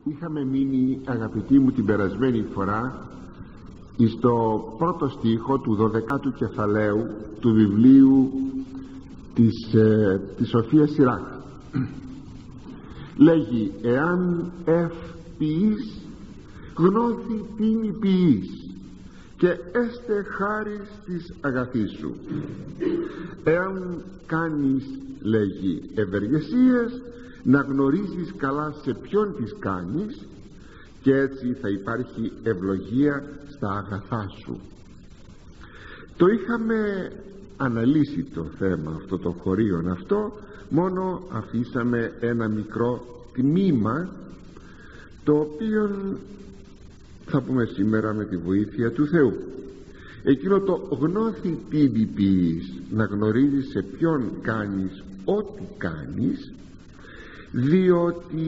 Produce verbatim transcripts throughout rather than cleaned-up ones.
Είχαμε μείνει, αγαπητοί μου, την περασμένη φορά στο πρώτο στίχο του δωδεκάτου κεφαλαίου του βιβλίου της, ε, της Σοφίας Σιράκ. Λέγει: εάν εφ ποιείς, γνώθη τίνη ποιείς, και έστε χάρις της αγαθής σου. Εάν κάνεις, λέγει, ευεργεσίες, να γνωρίζεις καλά σε ποιον τις κάνεις, και έτσι θα υπάρχει ευλογία στα αγαθά σου. Το είχαμε αναλύσει το θέμα αυτό, το χωρίον αυτό, μόνο αφήσαμε ένα μικρό τμήμα, το οποίο θα πούμε σήμερα με τη βοήθεια του Θεού. Εκείνο το γνώθη τίνη ποιείς, να γνωρίζεις σε ποιον κάνεις ό,τι κάνεις, διότι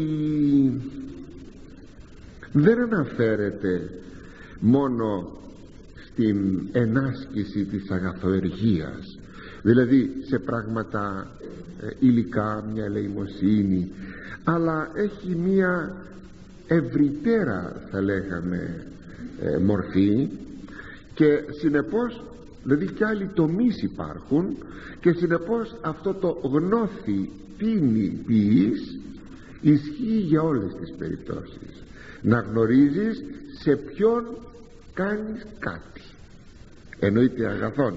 δεν αναφέρεται μόνο στην ενάσκηση της αγαθοεργίας, δηλαδή σε πράγματα ε, υλικά, μια ελεημοσύνη, αλλά έχει μια ευρυτέρα, θα λέγαμε, ε, μορφή, και συνεπώς, δηλαδή και άλλοι τομείς υπάρχουν, και συνεπώς αυτό το γνώθη τίνη ποιείς ισχύει για όλες τις περιπτώσεις. Να γνωρίζεις σε ποιον κάνεις κάτι, εννοείται αγαθόν.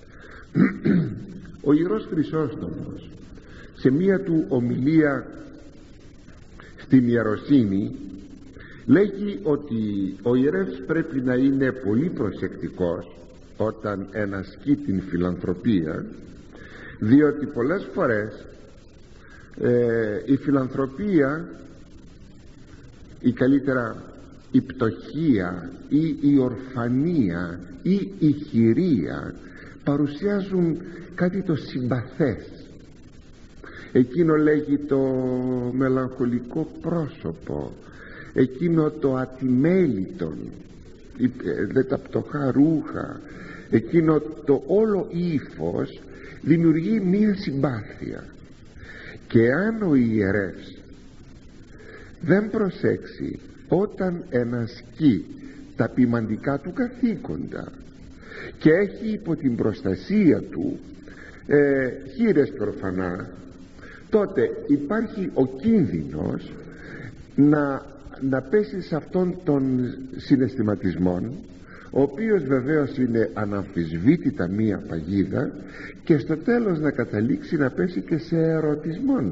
Ο Ιερός Χρυσόστομος σε μία του ομιλία στην ιεροσύνη λέγει ότι ο ιερεύς πρέπει να είναι πολύ προσεκτικός όταν ενασκεί την φιλανθρωπία, διότι πολλές φορές ε, η φιλανθρωπία, ή καλύτερα η πτωχία ή η ορφανία ή η χειρία παρουσιάζουν κάτι το συμπαθές. Εκείνο λέγει το μελαγχολικό πρόσωπο, εκείνο το ατιμέλιτον, δε τα πτωχά ρούχα, εκείνο το όλο ύφος δημιουργεί μία συμπάθεια. Και αν ο ιερεύς δεν προσέξει όταν ενασκεί τα ποιμαντικά του καθήκοντα και έχει υπό την προστασία του ε, χήρες και ορφανά, τότε υπάρχει ο κίνδυνος να, να πέσει σε αυτόν τον συναισθηματισμό, ο οποίος βεβαίως είναι αναμφισβήτητα μία παγίδα, και στο τέλος να καταλήξει να πέσει και σε ερωτισμόν.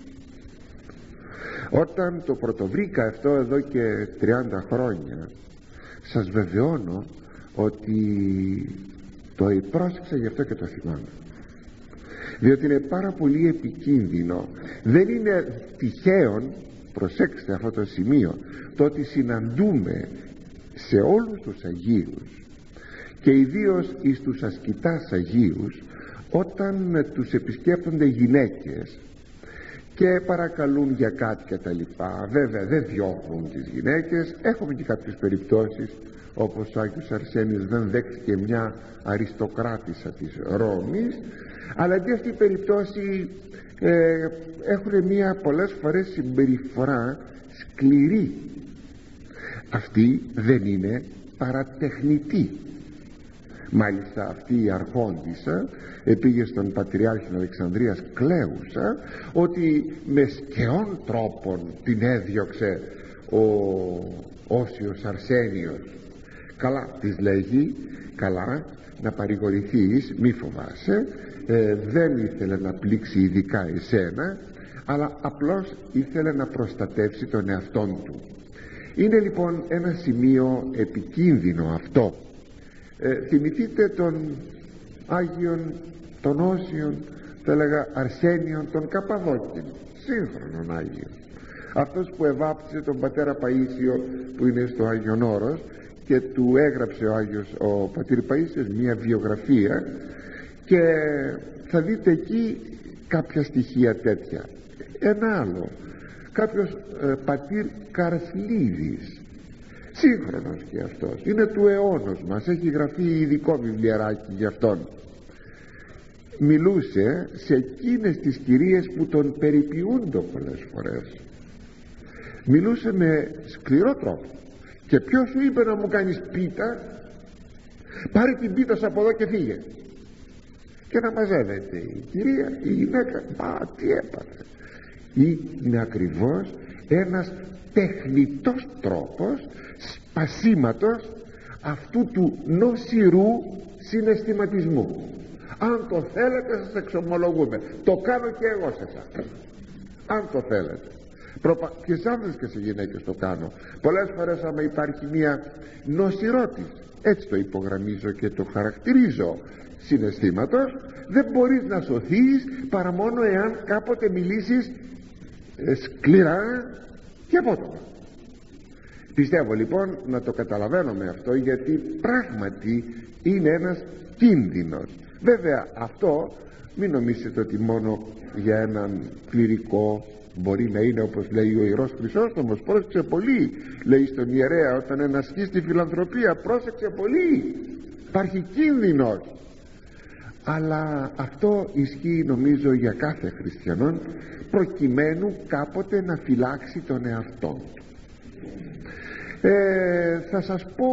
Όταν το πρωτοβρήκα αυτό εδώ και τριάντα χρόνια, σας βεβαιώνω ότι το πρόσεξα, γι' αυτό και το θυμάμαι, διότι είναι πάρα πολύ επικίνδυνο. Δεν είναι τυχαίον, προσέξτε αυτό το σημείο, το ότι συναντούμε σε όλους τους Αγίους και ιδίως εις τους ασκητάς Αγίους, όταν τους επισκέπτονται γυναίκες και παρακαλούν για κάτι και τα λοιπά, βέβαια δεν διώχνουν τις γυναίκες. Έχουμε και κάποιες περιπτώσεις, όπως ο Άγιος Αρσένιος δεν δέχτηκε μια αριστοκράτισσα της Ρώμης, αλλά αντί αυτή η περιπτώση ε, έχουν μια πολλές φορές συμπεριφορά σκληρή. Αυτή δεν είναι παρατεχνητή. Μάλιστα αυτή η αρχόντισσα επήγε στον Πατριάρχη Αλεξανδρίας Κλέουσα ότι με σκαιών τρόπον την έδιωξε ο Όσιος Αρσένιος. Καλά, της λέγει, καλά, να παρηγορηθείς, μη φοβάσαι, ε, δεν ήθελε να πλήξει ειδικά εσένα, αλλά απλώς ήθελε να προστατεύσει τον εαυτόν του. Είναι λοιπόν ένα σημείο επικίνδυνο αυτό. ε, θυμηθείτε τον Άγιον, τον Όσιον, θα έλεγα Αρσένιον, τον Καπαδόκιν, σύγχρονον Άγιο, αυτός που εβάψε τον πατέρα Παΐσιο που είναι στο Άγιον Όρος, και του έγραψε ο Άγιος ο πατήρ Παΐσιος μια βιογραφία, και θα δείτε εκεί κάποια στοιχεία τέτοια. Ένα άλλο, κάποιος ε, πατήρ Καρσλίδης, σύγχρονος και αυτός, είναι του αιώνος μας, έχει γραφεί ειδικό βιβλιαράκι για αυτόν. Μιλούσε σε εκείνες τις κυρίες που τον περιποιούνται πολλές φορές. μιλούσε με σκληρό τρόπο. Και ποιος σου είπε να μου κάνεις πίτα? Πάρε την πίτα σου από εδώ και φύγε. Και να μαζεύεται η κυρία, η γυναίκα. Μα τι έπαθε? Είναι ακριβώς ένας τεχνητός τρόπος σπασίματος αυτού του νοσηρού συναισθηματισμού. Αν το θέλετε σας εξομολογούμε, το κάνω και εγώ σε εσάς. Αν το θέλετε, Προπα... και σε άνδρες και σε γυναίκες το κάνω. Πολλές φορές άμα υπάρχει μια νοσηρότης, έτσι το υπογραμμίζω και το χαρακτηρίζω, συναισθήματος, δεν μπορείς να σωθείς παρά μόνο εάν κάποτε μιλήσεις ε, σκληρά και απότομα. Πιστεύω λοιπόν να το καταλαβαίνουμε αυτό, γιατί πράγματι είναι ένας κίνδυνος. Βέβαια αυτό μην νομίζετε ότι μόνο για έναν κληρικό μπορεί να είναι, όπως λέει ο Ιερός Χρυσόστομος. Πρόσεξε πολύ, λέει στον ιερέα όταν ενασχεί στη φιλανθρωπία, πρόσεξε πολύ, υπάρχει κίνδυνος. Αλλά αυτό ισχύει νομίζω για κάθε χριστιανόν, προκειμένου κάποτε να φυλάξει τον εαυτό του. ε, θα σας πω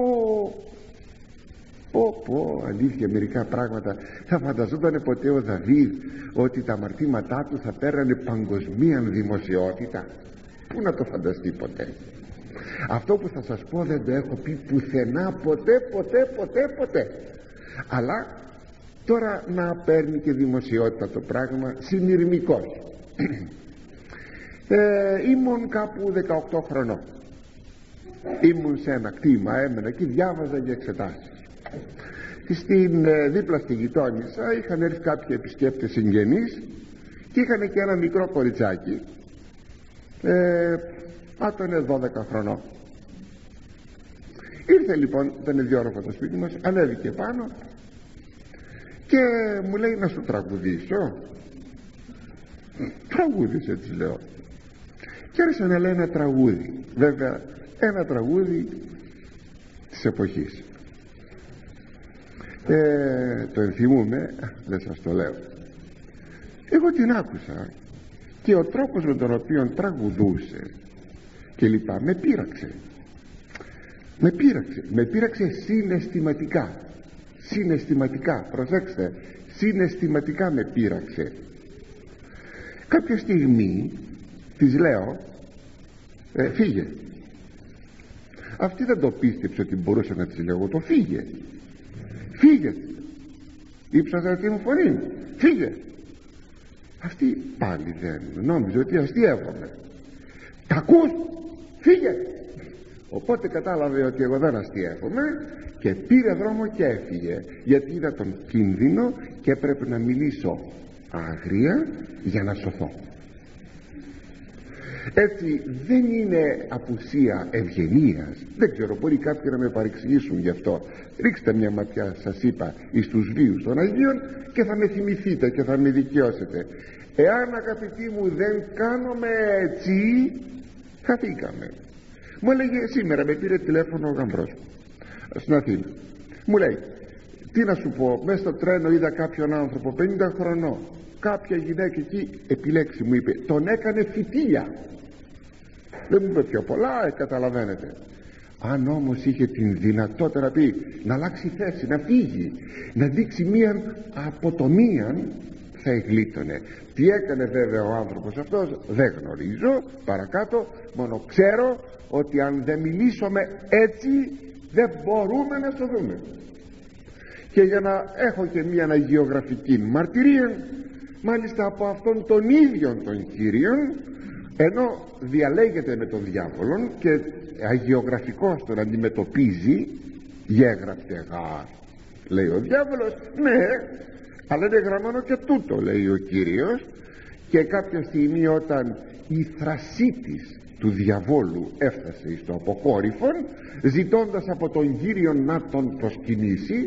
πω πω αλήθεια μερικά πράγματα. Θα φανταζόταν ποτέ ο Δαβίδ ότι τα αμαρτήματά του θα πέρανε παγκοσμίαν δημοσιότητα? Πού να το φανταστεί ποτέ? Αυτό που θα σας πω δεν το έχω πει πουθενά ποτέ ποτέ ποτέ ποτέ. Αλλά τώρα να παίρνει και δημοσιότητα το πράγμα συνειρμικός. ε, ήμουν κάπου δεκαοκτώ χρονών. Ήμουν σε ένα κτήμα, έμενα και διάβαζα για εξετάσεις. Στην, ε, δίπλα στη γειτόνισσα είχαν έρθει κάποιοι επισκέπτες συγγενείς και είχαν και ένα μικρό κοριτσάκι, ε, άτονε δώδεκα χρονών. Ήρθε λοιπόν, ήταν διόρροφο το σπίτι μας, ανέβηκε πάνω και μου λέει να σου τραγουδήσω. Τραγούδισε, της λέω. Και άρχισε να λέει ένα τραγούδι, βέβαια ένα τραγούδι της εποχής. Ε, το ενθυμούμε, δεν σας το λέω. Εγώ την άκουσα και ο τρόπος με τον οποίο τραγουδούσε και λοιπά με πείραξε. Με πείραξε, με πείραξε συναισθηματικά. Συναισθηματικά, προσέξτε, συναισθηματικά με πείραξε. Κάποια στιγμή της λέω ε, φύγε. Αυτή δεν το πίστεψε ότι μπορούσε να της λέω το φύγε. Φύγε. Ήψασα την φωνή, φύγε. Αυτή πάλι δεν νόμιζε ότι αστείευομαι. Τα ακούς? Φύγε. Οπότε κατάλαβε ότι εγώ δεν αστείευομαι και πήρε δρόμο και έφυγε, γιατί είδα τον κίνδυνο και έπρεπε να μιλήσω άγρια για να σωθώ. Έτσι δεν είναι απουσία ευγενίας. Δεν ξέρω, μπορεί κάποιοι να με παρεξηγήσουν γι' αυτό. Ρίξτε μια ματιά, σας είπα, εις τους βίους των Αγίων και θα με θυμηθείτε και θα με δικαιώσετε. Εάν αγαπητοί μου δεν κάνουμε έτσι, χαθήκαμε. Μου έλεγε σήμερα, με πήρε τηλέφωνο ο γαμπρός μου στην Αθήνα. Μου λέει, τι να σου πω, μέσα στο τρένο είδα κάποιον άνθρωπο πενήντα χρονών, κάποια γυναίκα εκεί, επιλέξει μου είπε, τον έκανε φυτίλια. Δεν μου είπε πιο πολλά, ε, καταλαβαίνετε. Αν όμως είχε την δυνατότητα να πει, να αλλάξει θέση, να φύγει, να δείξει μίαν αποτομίαν, θα εγλίτωνε. Τι έκανε βέβαια ο άνθρωπος αυτός δεν γνωρίζω παρακάτω, μόνο ξέρω ότι αν δεν μιλήσουμε έτσι δεν μπορούμε να σωθούμε. Και για να έχω και μια αγιογραφική μαρτυρία, μάλιστα από αυτόν τον ίδιο τον Κύριον, ενώ διαλέγεται με τον διάβολον και αγιογραφικός τον αντιμετωπίζει, γέγραπτε γάρ, λέει ο διάβολος, ναι, αλλά είναι γραμμένο και τούτο, λέει ο Κύριος. Και κάποια στιγμή όταν η θρασίτης του διαβόλου έφτασε στο αποκόρυφον, ζητώντας από τον Κύριο να τον προσκυνήσει,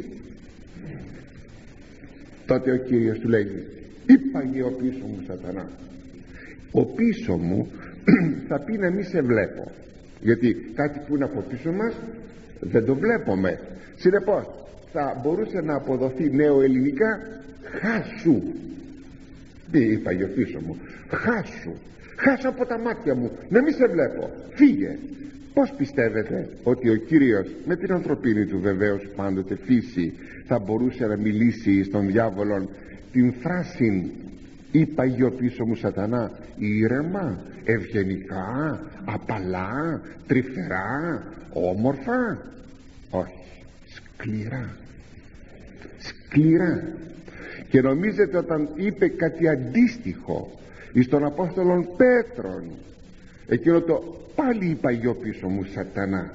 τότε ο Κύριος του λέει, είπαγε ο πίσω μου Σατανά. Ο πίσω μου θα πει να μη σε βλέπω, γιατί κάτι που είναι από πίσω μας δεν το βλέπουμε. Συνεπώς θα μπορούσε να αποδοθεί νεοελληνικά χάσου. Τι είπα για πίσω μου, χάσου. χάσω από τα μάτια μου, να μην σε βλέπω, φύγε. Πως πιστεύετε ότι ο Κύριος με την ανθρωπίνη του βεβαίως πάντοτε φύση θα μπορούσε να μιλήσει στον διάβολο την φράση «Είπα γιο πίσω μου σατανά» ήρεμα, ευγενικά, απαλά, τρυφερά, όμορφα? Όχι, σκληρά, σκληρά. Και νομίζετε όταν είπε κάτι αντίστοιχο εις τον Απόστολον Πέτρον, εκείνο το «πάλι είπα γιο πίσω μου σατανά»,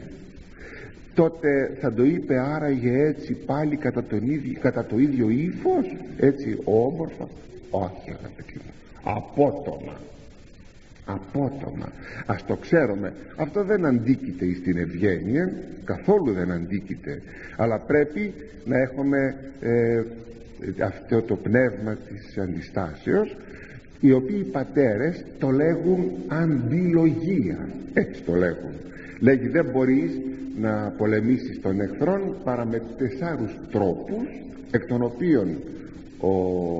τότε θα το είπε άραγε έτσι πάλι κατά, τον ίδιο, κατά το ίδιο ύφος, έτσι όμορφα? Όχι αγαπητοί μου, απότομα, απότομα. Ας το ξέρουμε, αυτό δεν αντίκειται στην ευγένεια, καθόλου δεν αντίκειται, αλλά πρέπει να έχουμε ε, αυτό το πνεύμα της αντιστάσεως, οι οποίοι πατέρες το λέγουν αντιλογία, έτσι το λέγουν. Λέγει δεν μπορείς να πολεμήσεις τον εχθρόν παρά με τεσσάρους τρόπους, εκ των οποίων ο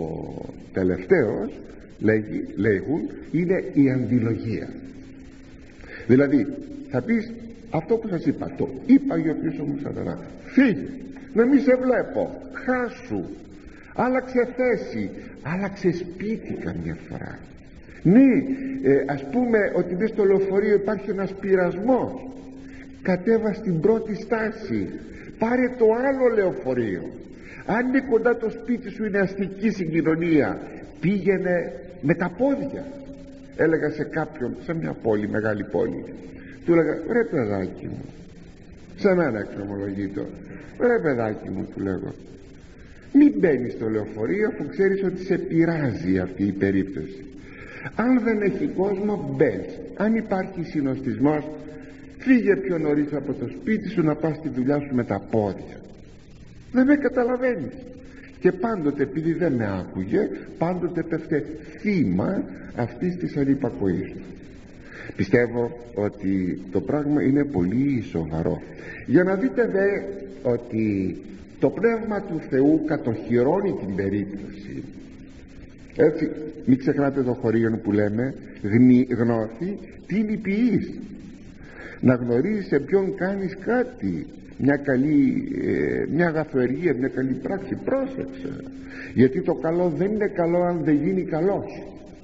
τελευταίος λέγει, λέγουν είναι η αντιλογία. Δηλαδή θα πεις αυτό που σας είπα, το είπα για πίσω μου σατανά, φύγε, να μην σε βλέπω, χάσου, άλλαξε θέση, άλλαξε σπίτι καμιά φορά. Ναι, ε, ας πούμε ότι μες στο λεωφορείο υπάρχει ένας πειρασμός, κατέβα στην πρώτη στάση, πάρε το άλλο λεωφορείο. Αν είναι κοντά το σπίτι σου, είναι αστική συγκοινωνία, πήγαινε με τα πόδια. Έλεγα σε κάποιον, σε μια πόλη, μεγάλη πόλη, του έλεγα ρε παιδάκι μου, σε μένα εξομολογείτο, ρε παιδάκι μου, του λέγω, μην μπαίνεις στο λεωφορείο αφού ξέρεις ότι σε πειράζει αυτή η περίπτωση. Αν δεν έχει κόσμο, μπες. Αν υπάρχει συνοστισμός, φύγε πιο νωρίς από το σπίτι σου να πας στη δουλειά σου με τα πόδια. Δεν με καταλαβαίνεις. Και πάντοτε, επειδή δεν με άκουγε, πάντοτε πέφτε θύμα αυτής της ανυπακοής του. Πιστεύω ότι το πράγμα είναι πολύ σοβαρό. Για να δείτε δε ότι το Πνεύμα του Θεού κατοχυρώνει την περίπτωση. Έτσι, μην ξεχνάτε το χωρίον που λέμε γνη, γνώθη τι νηπιείς. Να γνωρίζεις σε ποιον κάνεις κάτι, μια καλή ε, μια αγαθοεργία, μια καλή πράξη. Πρόσεξε, γιατί το καλό δεν είναι καλό αν δεν γίνει καλός.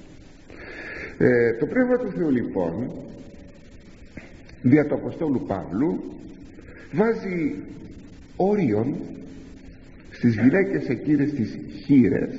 ε, Το Πνεύμα του Θεού λοιπόν δια του Αποστόλου Παύλου βάζει όριον στις γυναίκες εκείνες τις χήρες,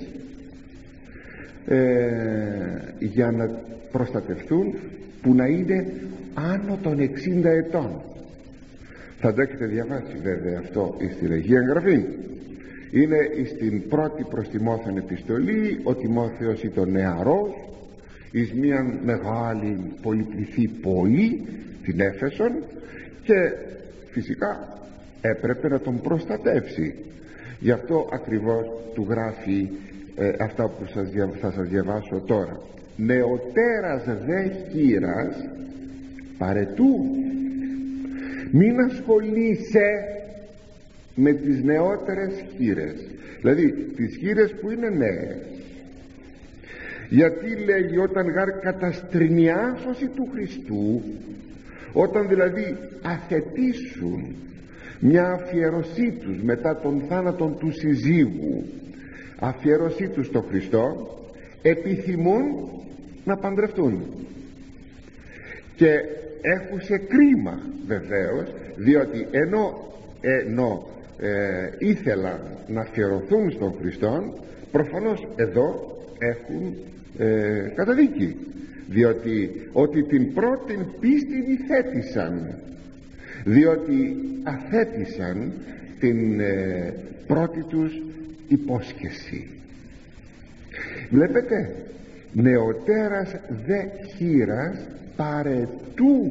ε, για να προστατευτούν, που να είναι άνω των εξήντα ετών. Θα το έχετε διαβάσει βέβαια αυτό στην Αγία Γραφή. Είναι στην πρώτη προς Τιμόθεον επιστολή, ο Τιμόθεος ήταν νεαρός εις μια μεγάλη πολυπληθή πόλη, την Έφεσον, και φυσικά έπρεπε να τον προστατεύσει. Γι' αυτό ακριβώς του γράφει ε, αυτά που σας, θα σας διαβάσω τώρα. Νεωτέρας δε χήρας παρετού, μην ασχολείσαι με τις νεότερες χήρες, δηλαδή τις χήρες που είναι νέες. Γιατί λέγει όταν γάρ καταστρινιάσωση του Χριστού, όταν δηλαδή αθετήσουν μια αφιέρωσή τους μετά τον θάνατον του συζύγου, αφιέρωσή τους στο Χριστό, επιθυμούν να παντρευτούν και έχουν σε κρίμα βεβαίως, διότι ενώ, ενώ ε, ήθελαν να αφιερωθούν στον Χριστό, προφανώς εδώ έχουν ε, καταδίκη, διότι ότι την πρώτη πίστη υθέτησαν, διότι αθέτησαν την ε, πρώτη τους υπόσχεση. Βλέπετε, νεωτέρας δε χήρας παρετού.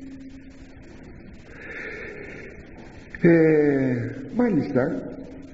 ε, μάλιστα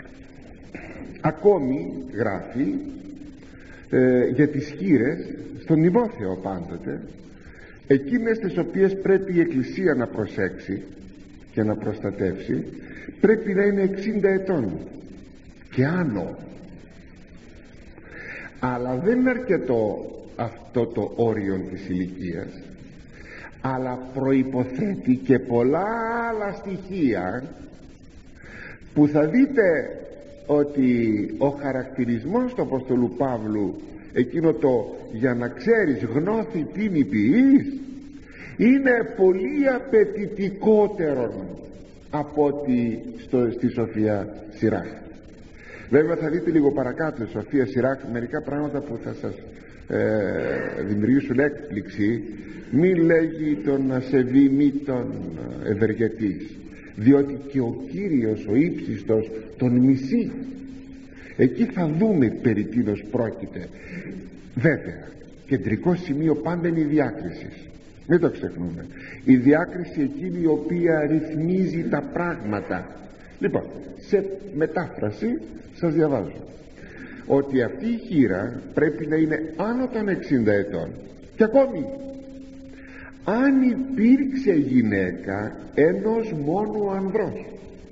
ακόμη γράφει ε, για τις χήρες στον Τιμόθεο πάντοτε, εκείνες τις οποίες πρέπει η Εκκλησία να προσέξει και να προστατεύσει, πρέπει να είναι εξήντα ετών και άνω. Αλλά δεν είναι αρκετό αυτό το όριο της ηλικίας, αλλά προϋποθέτει και πολλά άλλα στοιχεία που θα δείτε ότι ο χαρακτηρισμός του Αποστολού Παύλου, εκείνο το για να ξέρεις γνώθη τι νηπιείς, είναι πολύ απαιτητικότερο από ότι στο, στη Σοφία Σιράχ. Βέβαια θα δείτε λίγο παρακάτω στη Σοφία Σιράχ μερικά πράγματα που θα σας ε, δημιουργήσουν έκπληξη. Μη λέγει τον ασεβή, μη τον ευεργετής, διότι και ο Κύριος ο ύψιστος τον μισεί. Εκεί θα δούμε περί τίνος πρόκειται. Βέβαια κεντρικό σημείο πάντα είναι η διάκριση, μην το ξεχνούμε. Η διάκριση εκείνη η οποία ρυθμίζει τα πράγματα. Λοιπόν, σε μετάφραση σας διαβάζω ότι αυτή η χήρα πρέπει να είναι άνω των εξήντα ετών. Και ακόμη, αν υπήρξε γυναίκα ενός μόνου ανδρός,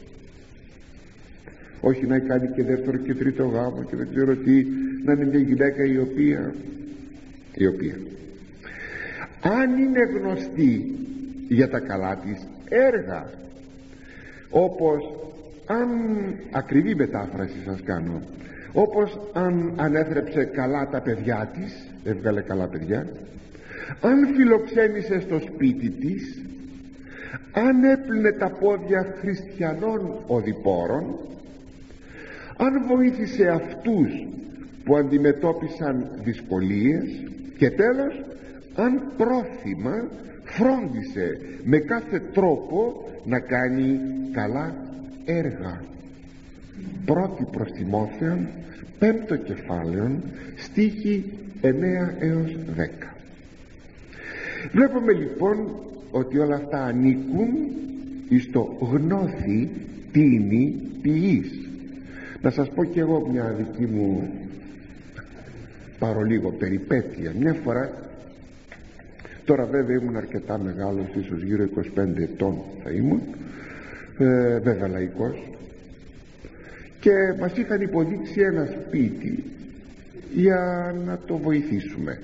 όχι να κάνει και δεύτερο και τρίτο γάμο και δεν ξέρω τι, να είναι μια γυναίκα η οποία η οποία αν είναι γνωστή για τα καλά της έργα, όπως, αν ακριβή μετάφραση σας κάνω, όπως αν ανέθρεψε καλά τα παιδιά της, έβγαλε καλά παιδιά, αν φιλοξένησε στο σπίτι της, αν έπλυνε τα πόδια χριστιανών οδηπόρων, αν βοήθησε αυτούς που αντιμετώπισαν δυσκολίες και τέλος αν πρόθυμα φρόντισε με κάθε τρόπο να κάνει καλά έργα. Πρώτη προς Τιμόθεον, πέμπτο κεφάλαιο, στίχοι εννέα έως δέκα. Βλέπουμε λοιπόν ότι όλα αυτά ανήκουν εις το γνώθη τίνη ποιής. Να σας πω και εγώ μια δική μου παρολίγο περιπέτεια. Μια φορά, τώρα βέβαια ήμουν αρκετά μεγάλος, ίσως γύρω είκοσι πέντε ετών θα ήμουν, ε, βέβαια λαϊκός, και μας είχαν υποδείξει ένα σπίτι για να το βοηθήσουμε.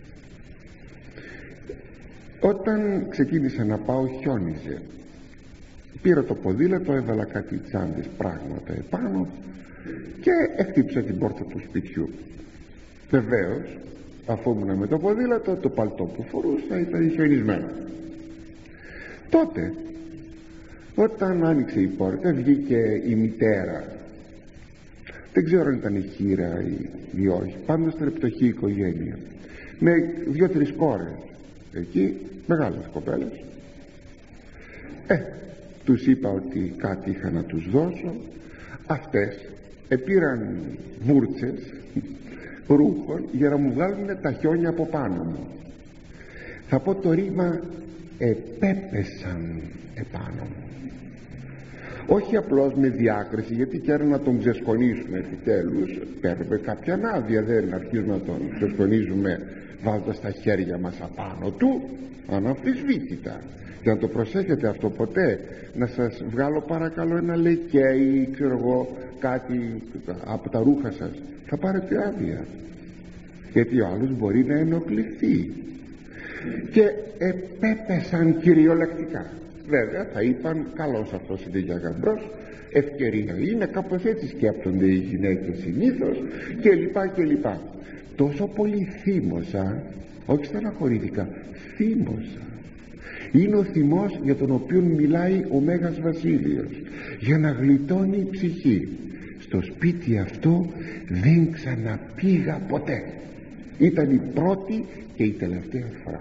Όταν ξεκίνησα να πάω χιόνιζε. Πήρα το ποδήλατο, έβαλα κάτι τσάντες πράγματα επάνω και έκτυψα την πόρτα του σπιτιού. Βεβαίως, αφού ήμουν με το ποδήλατο, το παλτό που φορούσα ήταν χιονισμένο. Τότε, όταν άνοιξε η πόρτα, βγήκε η μητέρα. Δεν ξέρω αν ήταν η χείρα ή, ή όχι, πάντως ήταν πτωχή οικογένεια, με δύο-τρεις κόρες εκεί, μεγάλες κοπέλες. Ε, τους είπα ότι κάτι είχα να τους δώσω. Αυτές επήραν βούρτσες ρούχων για να μου βγάλουν τα χιόνια από πάνω μου. Θα πω το ρήμα, επέπεσαν επάνω μου. Όχι απλώς με διάκριση, γιατί και να τον ξεσκονίσουμε επιτέλους, παίρνουμε κάποια άδεια, δεν αρχίζουμε να τον ξεσκονίζουμε βάζοντας τα χέρια μας απάνω του, αναμφισβήτητα. Και να το προσέχετε αυτό ποτέ, να σας βγάλω παρακαλώ ένα λεκέ ή ξέρω εγώ κάτι από τα ρούχα σας, θα πάρετε άδεια, γιατί ο άλλος μπορεί να ενοχληθεί. Και επέπεσαν κυριολεκτικά. Βέβαια θα είπαν, καλώς αυτός είναι για γαμπρός, ευκαιρία είναι, κάπως έτσι σκέπτονται οι γυναίκες συνήθως, και λοιπά και λοιπά. Τόσο πολύ θύμωσα, όχι στεναχωρήθηκα, θύμωσα. Είναι ο θυμός για τον οποίο μιλάει ο Μέγας Βασίλειος, για να γλιτώνει η ψυχή. Στο σπίτι αυτό δεν ξαναπήγα ποτέ. Ήταν η πρώτη και η τελευταία φορά.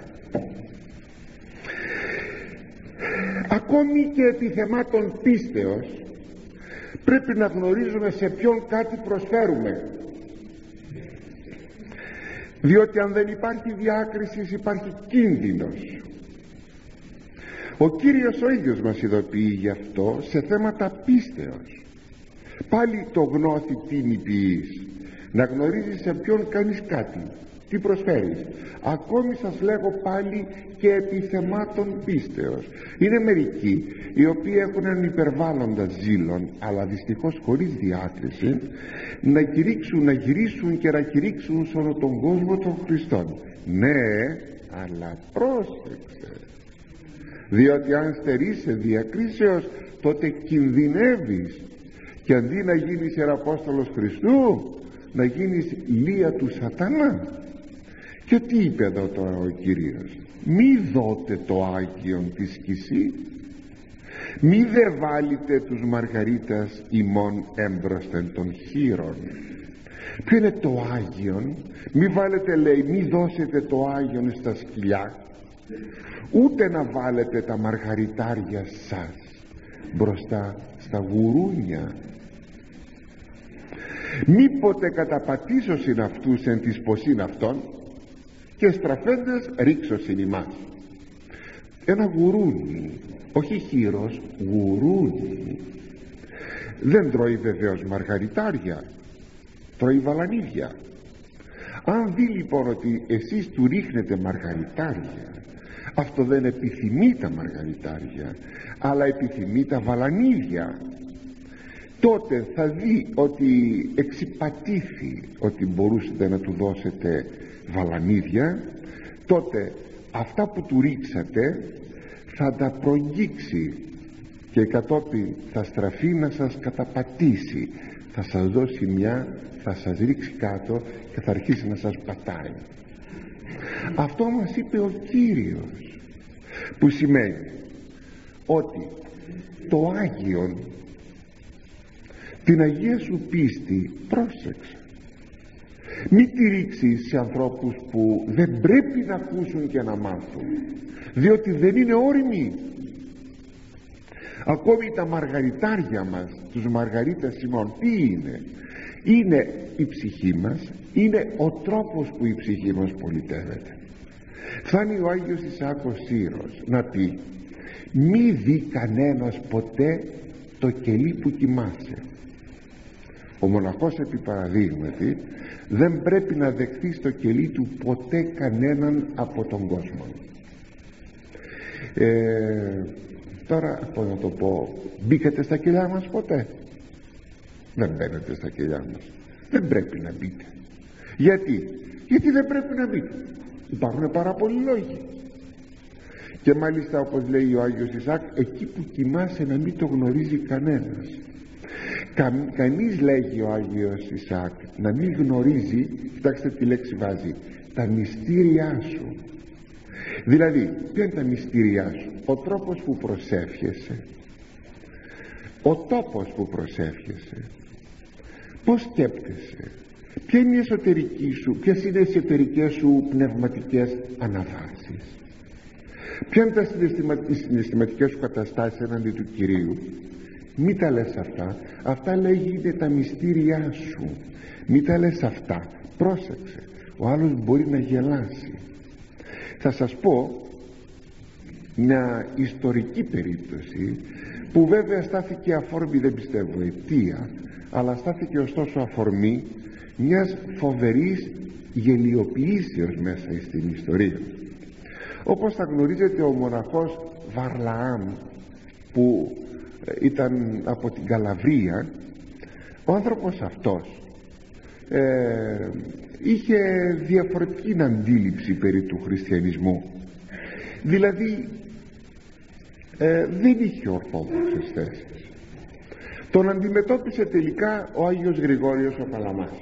Ακόμη και επί θεμάτων πίστεως πρέπει να γνωρίζουμε σε ποιον κάτι προσφέρουμε, διότι αν δεν υπάρχει διάκριση υπάρχει κίνδυνος. Ο Κύριος ο ίδιος μας ειδοποιεί γι' αυτό σε θέματα πίστεως. Πάλι το γνώθη τίνη ποιής, να γνωρίζεις σε ποιον κάνεις κάτι. τι προσφέρεις? Ακόμη σας λέγω πάλι και επιθεμάτων πίστεως. Είναι μερικοί οι οποίοι έχουν έναν υπερβάλλοντα ζήλον, αλλά δυστυχώς χωρίς διάκριση, να κηρύξουν, να γυρίσουν και να κηρύξουν σε όλο τον κόσμο των Χριστών. Ναι, αλλά πρόσεξε, διότι αν στερείς σε διακρίσεως, τότε κινδυνεύεις και αντί να γίνεις Ιεραπόστολος Χριστού, να γίνεις λία του σατανά. Και τι είπε εδώ τώρα ο Κύριος? Μη δώτε το Άγιον τη σκησή, μη δε βάλετε τους μαργαρίτας ημών έμπροσθεν των χείρων. Ποιο είναι το Άγιον? Μη βάλετε, λέει, μη δώσετε το Άγιον στα σκυλιά, ούτε να βάλετε τα μαργαριτάρια σας μπροστά στα γουρούνια. Μήποτε καταπατήσωσιν αυτούς εν της ποσήν αυτών, και στραφέντες ρίξωσιν ημάς. Ένα γουρούνι, όχι χείρος, γουρούνι, δεν τρώει βεβαίως μαργαριτάρια, τρώει βαλανίδια. Αν δει λοιπόν ότι εσείς του ρίχνετε μαργαριτάρια, αυτό δεν επιθυμεί τα μαργαριτάρια, αλλά επιθυμεί τα βαλανίδια, τότε θα δει ότι εξυπατήθη ότι μπορούσατε να του δώσετε βαλανίδια. Τότε αυτά που του ρίξατε θα τα προγγίξει και κατόπιν θα στραφεί να σας καταπατήσει, θα σας δώσει μια, θα σας ρίξει κάτω και θα αρχίσει να σας πατάει. Αυτό μας είπε ο Κύριος, που σημαίνει ότι το Άγιον, την Αγία σου πίστη, πρόσεξε, μη τη ρίξεις σε ανθρώπους που δεν πρέπει να ακούσουν και να μάθουν, διότι δεν είναι όριμοι. Ακόμη τα μαργαριτάρια μας, τους μαργαρίτας ημών, τι είναι? Είναι η ψυχή μας, είναι ο τρόπος που η ψυχή μας πολιτεύεται. Φτάνει ο Άγιος Ισαάκ ο Σύρος να πει: μη δει κανένας ποτέ το κελί που κοιμάσαι. Ο μοναχός, επί παραδείγματι, δεν πρέπει να δεχθεί στο κελί του ποτέ κανέναν από τον κόσμο. ε, Τώρα πώς να το πω, μπήκατε στα κελιά μας ποτέ? Δεν μπαίνετε στα κελιά μας, δεν πρέπει να μπείτε. Γιατί? Γιατί δεν πρέπει να μπείτε? Υπάρχουν πάρα πολλοί λόγοι. Και μάλιστα, όπως λέει ο Άγιος Ισαάκ, εκεί που κοιμάσαι να μην το γνωρίζει κανένας. Κα, κανείς, λέγει ο Άγιος Ισαάκ, να μην γνωρίζει, κοιτάξτε τι λέξη βάζει, τα μυστήριά σου. Δηλαδή, ποια είναι τα μυστήριά σου? Ο τρόπος που προσεύχεσαι, ο τόπος που προσεύχεσαι, πώς σκέπτεσαι, ποια είναι η εσωτερική σου, ποιες είναι οι εσωτερικές σου πνευματικές αναβάσεις, ποια είναι τα συναισθηματικές σου καταστάσεις έναντι του Κυρίου. Μη τα λες αυτά, αυτά λέγει είναι τα μυστήριά σου. Μη τα λες αυτά, πρόσεξε, ο άλλος μπορεί να γελάσει. Θα σας πω μια ιστορική περίπτωση που βέβαια στάθηκε αφορμή, δεν πιστεύω αιτία, αλλά στάθηκε ωστόσο αφορμή μιας φοβερής γελιοποιήσεως μέσα στην ιστορία. Όπως θα γνωρίζετε, ο μοναχός Βαρλαάμ, που ήταν από την Καλαβρία, ο άνθρωπος αυτός ε, είχε διαφορετική αντίληψη περί του χριστιανισμού. Δηλαδή ε, δεν είχε ορθόδοξες θέσεις. Τον αντιμετώπισε τελικά ο Άγιος Γρηγόριος ο Παλαμάς.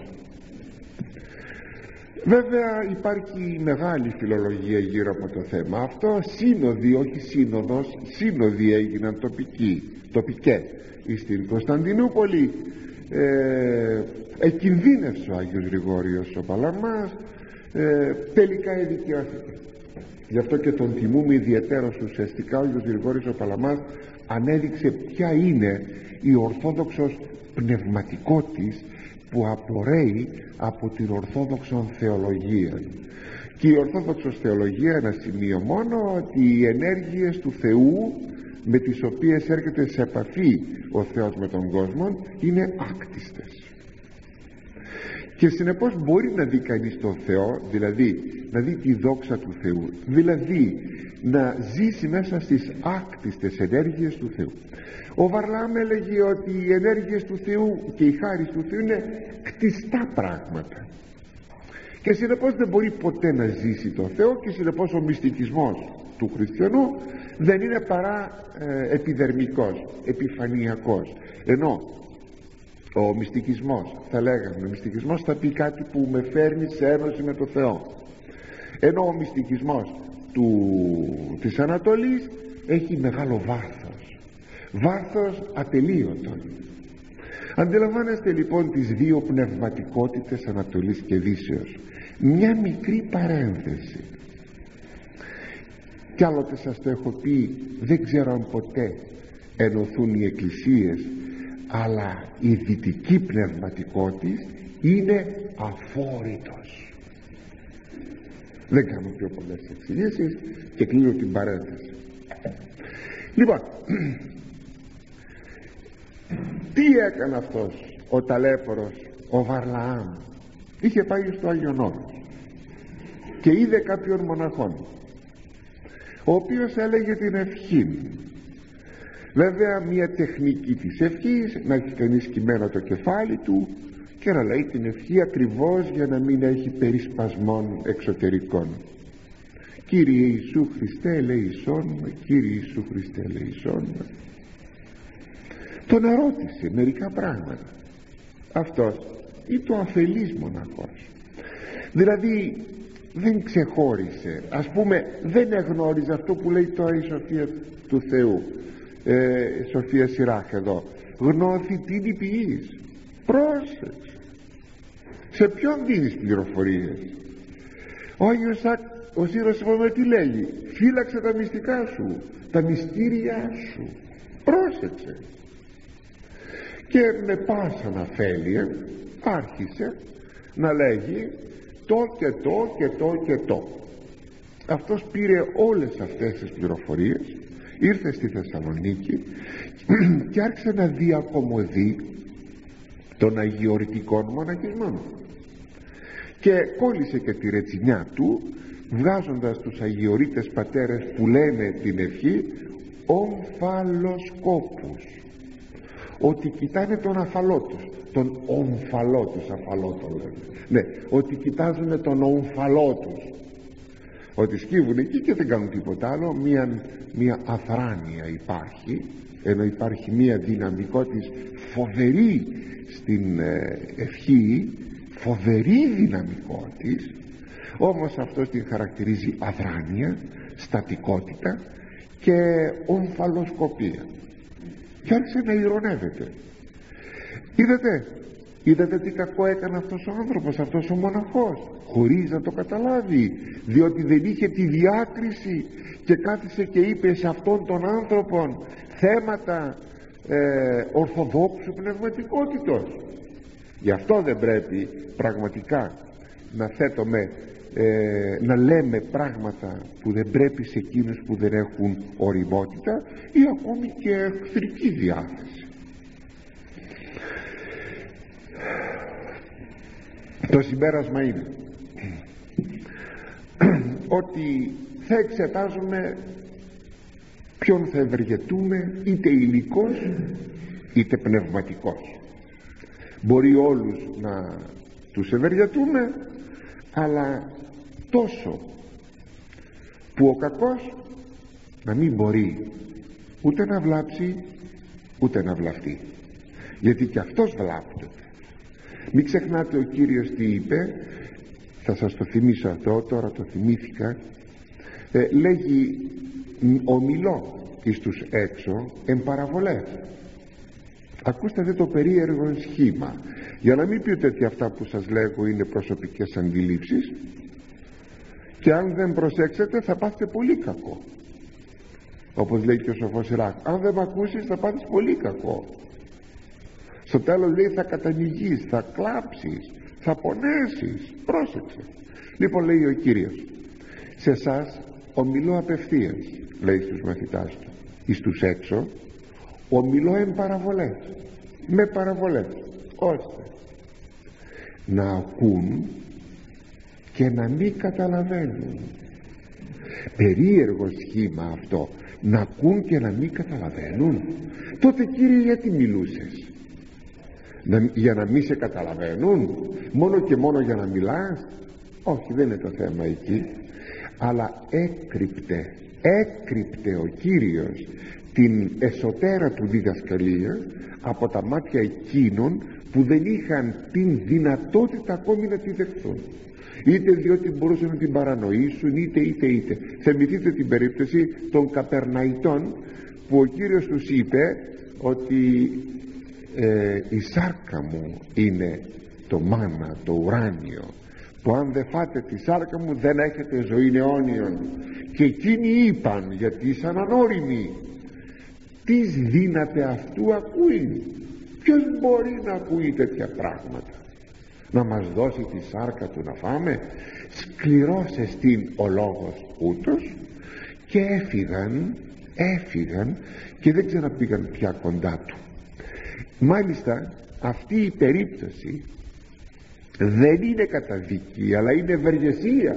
Βέβαια υπάρχει μεγάλη φιλολογία γύρω από το θέμα αυτό. Σύνοδοι, όχι σύνοδος, σύνοδοι έγιναν τοπικοί, τοπικές. Στην Κωνσταντινούπολη ε, εκινδύνευσε ο Άγιος Γρηγόριος ο Παλαμάς, ε, τελικά εδικαιώθηκε. Γι' αυτό και τον τιμούμε ιδιαιτέρως ουσιαστικά. Ο Άγιος Γρηγόριος ο Παλαμάς ανέδειξε ποια είναι η ορθόδοξος πνευματικότης που απορρέει από την ορθόδοξον θεολογία. Και η ορθόδοξος θεολογία, ένα σημείο μόνο, ότι οι ενέργειες του Θεού με τις οποίες έρχεται σε επαφή ο Θεός με τον κόσμο είναι άκτιστες. και συνεπώς μπορεί να δει κανείς τον Θεό, δηλαδή να δει τη δόξα του Θεού, δηλαδή να ζήσει μέσα στις άκτιστες ενέργειες του Θεού. Ο Βαρλάμ έλεγε ότι οι ενέργειες του Θεού και οι χάρις του Θεού είναι κτιστά πράγματα και συνεπώς δεν μπορεί ποτέ να ζήσει τον Θεό, και συνεπώς ο μυστικισμός του χριστιανού δεν είναι παρά ε, επιδερμικός, επιφανειακός, ενώ ο μυστικισμός, θα λέγαμε, ο μυστικισμός θα πει κάτι που με φέρνει σε ένωση με το Θεό, ενώ ο μυστικισμός του, της Ανατολής έχει μεγάλο βάθος, βάθος ατελείωτον. Αντιλαμβάνεστε λοιπόν τις δύο πνευματικότητες Ανατολής και Δύσεως. Μια μικρή παρένθεση, κι άλλοτε σας το έχω πει, δεν ξέρω αν ποτέ ενωθούν οι εκκλησίες, αλλά η δυτική πνευματικότητα είναι αφόρητος. Δεν κάνω πιο πολλές εξηγήσεις και κλείνω την παρένθεση. Λοιπόν, τι έκανε αυτός ο ταλέφορος, ο Βαρλαάμ? Είχε πάει στο Άγιον Όρος και είδε κάποιον μοναχόν, ο οποίος έλεγε την ευχή. Βέβαια μια τεχνική της ευχής, να έχει κανείς κειμένο το κεφάλι του και να λέει την ευχή ακριβώς για να μην έχει περισπασμών εξωτερικών. Κύριε Ιησού Χριστέ ελεησόν με, Κύριε Ιησού Χριστέ ελεησόν με. Τον ερώτησε μερικά πράγματα αυτός, ή το αφελής μοναχός, δηλαδή δεν ξεχώρισε, ας πούμε δεν εγνώριζε αυτό που λέει τώρα η Σοφία του Θεού, ε, Σοφία Σιράχ εδώ, γνώθη την υπηείς. Πρόσεξε, σε ποιον δίνεις πληροφορίες? Ο Άγιος ο Σύρος τι λέγει? Φύλαξε τα μυστικά σου, τα μυστήριά σου. Πρόσεξε. Και με πάσαν αφέλεια άρχισε να λέγει το και το και το και το. Αυτός πήρε όλες αυτές τις πληροφορίες, ήρθε στη Θεσσαλονίκη και άρχισε να διακομωδεί των αγιορητικών μοναχισμών και κόλλησε και τη ρετσινιά του, βγάζοντας τους αγιορείτες πατέρες που λένε την ευχή ομφαλοσκόπους, ότι κοιτάνε τον αφαλό τους, τον ομφαλό τους, αφαλό το λένε, ναι, ότι κοιτάζουν τον ομφαλό τους, ότι σκύβουν εκεί και δεν κάνουν τίποτα άλλο. Μια, μια αθράνεια υπάρχει, ενώ υπάρχει μια δυναμικότης φοβερή στην ε, ευχή, φοβερή δυναμικότης, όμως αυτός την χαρακτηρίζει αδράνεια, στατικότητα και ομφαλοσκοπία, και άρχισε να ειρωνεύεται. Είδατε, είδατε τι κακό έκανε αυτός ο άνθρωπος, αυτός ο μοναχός, χωρίς να το καταλάβει, διότι δεν είχε τη διάκριση και κάθισε και είπε σε αυτόν τον άνθρωπον θέματα ε, ορθοδόξου πνευματικότητος. Γι' αυτό δεν πρέπει πραγματικά να θέτουμε ε, να λέμε πράγματα που δεν πρέπει σε εκείνους που δεν έχουν ωριμότητα ή ακόμη και εχθρική διάθεση. Το συμπέρασμα είναι ότι θα εξετάζουμε ποιον θα ευεργετούμε, είτε υλικός είτε πνευματικός. Μπορεί όλους να τους ευεργετούμε, αλλά τόσο που ο κακός να μην μπορεί ούτε να βλάψει ούτε να βλαφτεί, γιατί και αυτός βλάπτεται. Μην ξεχνάτε ο Κύριος τι είπε, θα σας το θυμίσω αυτό, τώρα το θυμήθηκα, ε, λέγει ομιλώ εις τους έξω εν παραβολές. Ακούστε δε το περίεργο σχήμα, για να μην πείτε ότι αυτά που σας λέγω είναι προσωπικές αντιλήψεις, και αν δεν προσέξετε θα πάθετε πολύ κακό, όπως λέει και ο σοφός Σιράχ. Αν δεν με ακούσεις θα πάθεις πολύ κακό. Στο τέλος λέει θα κατανοηγείς, θα κλάψεις, θα πονέσεις. Πρόσεξε. Λοιπόν, λέει ο Κύριος, σε εσάς ομιλώ απευθείας, λέει στους μαθητάς του, εις τους έξω ομιλώ εν παραβολές, με παραβολές, ώστε να ακούν και να μην καταλαβαίνουν. Περίεργο σχήμα αυτό, να ακούν και να μην καταλαβαίνουν. Τότε Κύριε, γιατί μιλούσες? Να, για να μην σε καταλαβαίνουν? Μόνο και μόνο για να μιλάς? Όχι, δεν είναι το θέμα εκεί. Αλλά έκρυπτε έκρυπτε ο Κύριος την εσωτέρα του διδασκαλία από τα μάτια εκείνων που δεν είχαν την δυνατότητα ακόμη να τη δεχθούν, είτε διότι μπορούσαν να την παρανοήσουν, είτε είτε είτε. Θυμηθείτε την περίπτωση των Καπερναϊτών, που ο Κύριος τους είπε ότι ε, η σάρκα μου είναι το μάνα, το ουράνιο, που αν δεν φάτε τη σάρκα μου δεν έχετε ζωή αιώνιον. Και εκείνοι είπαν, γιατί ήσαν ανώριμοι, τις δύναται αυτού ακούει? Ποιος μπορεί να ακούει τέτοια πράγματα? Να μας δώσει τη σάρκα του να φάμε? Σκληρός εστίν ο λόγος ούτως. Και έφυγαν έφυγαν και δεν ξαναπήγαν πια κοντά του. Μάλιστα αυτή η περίπτωση δεν είναι καταδίκη, αλλά είναι ευεργεσία.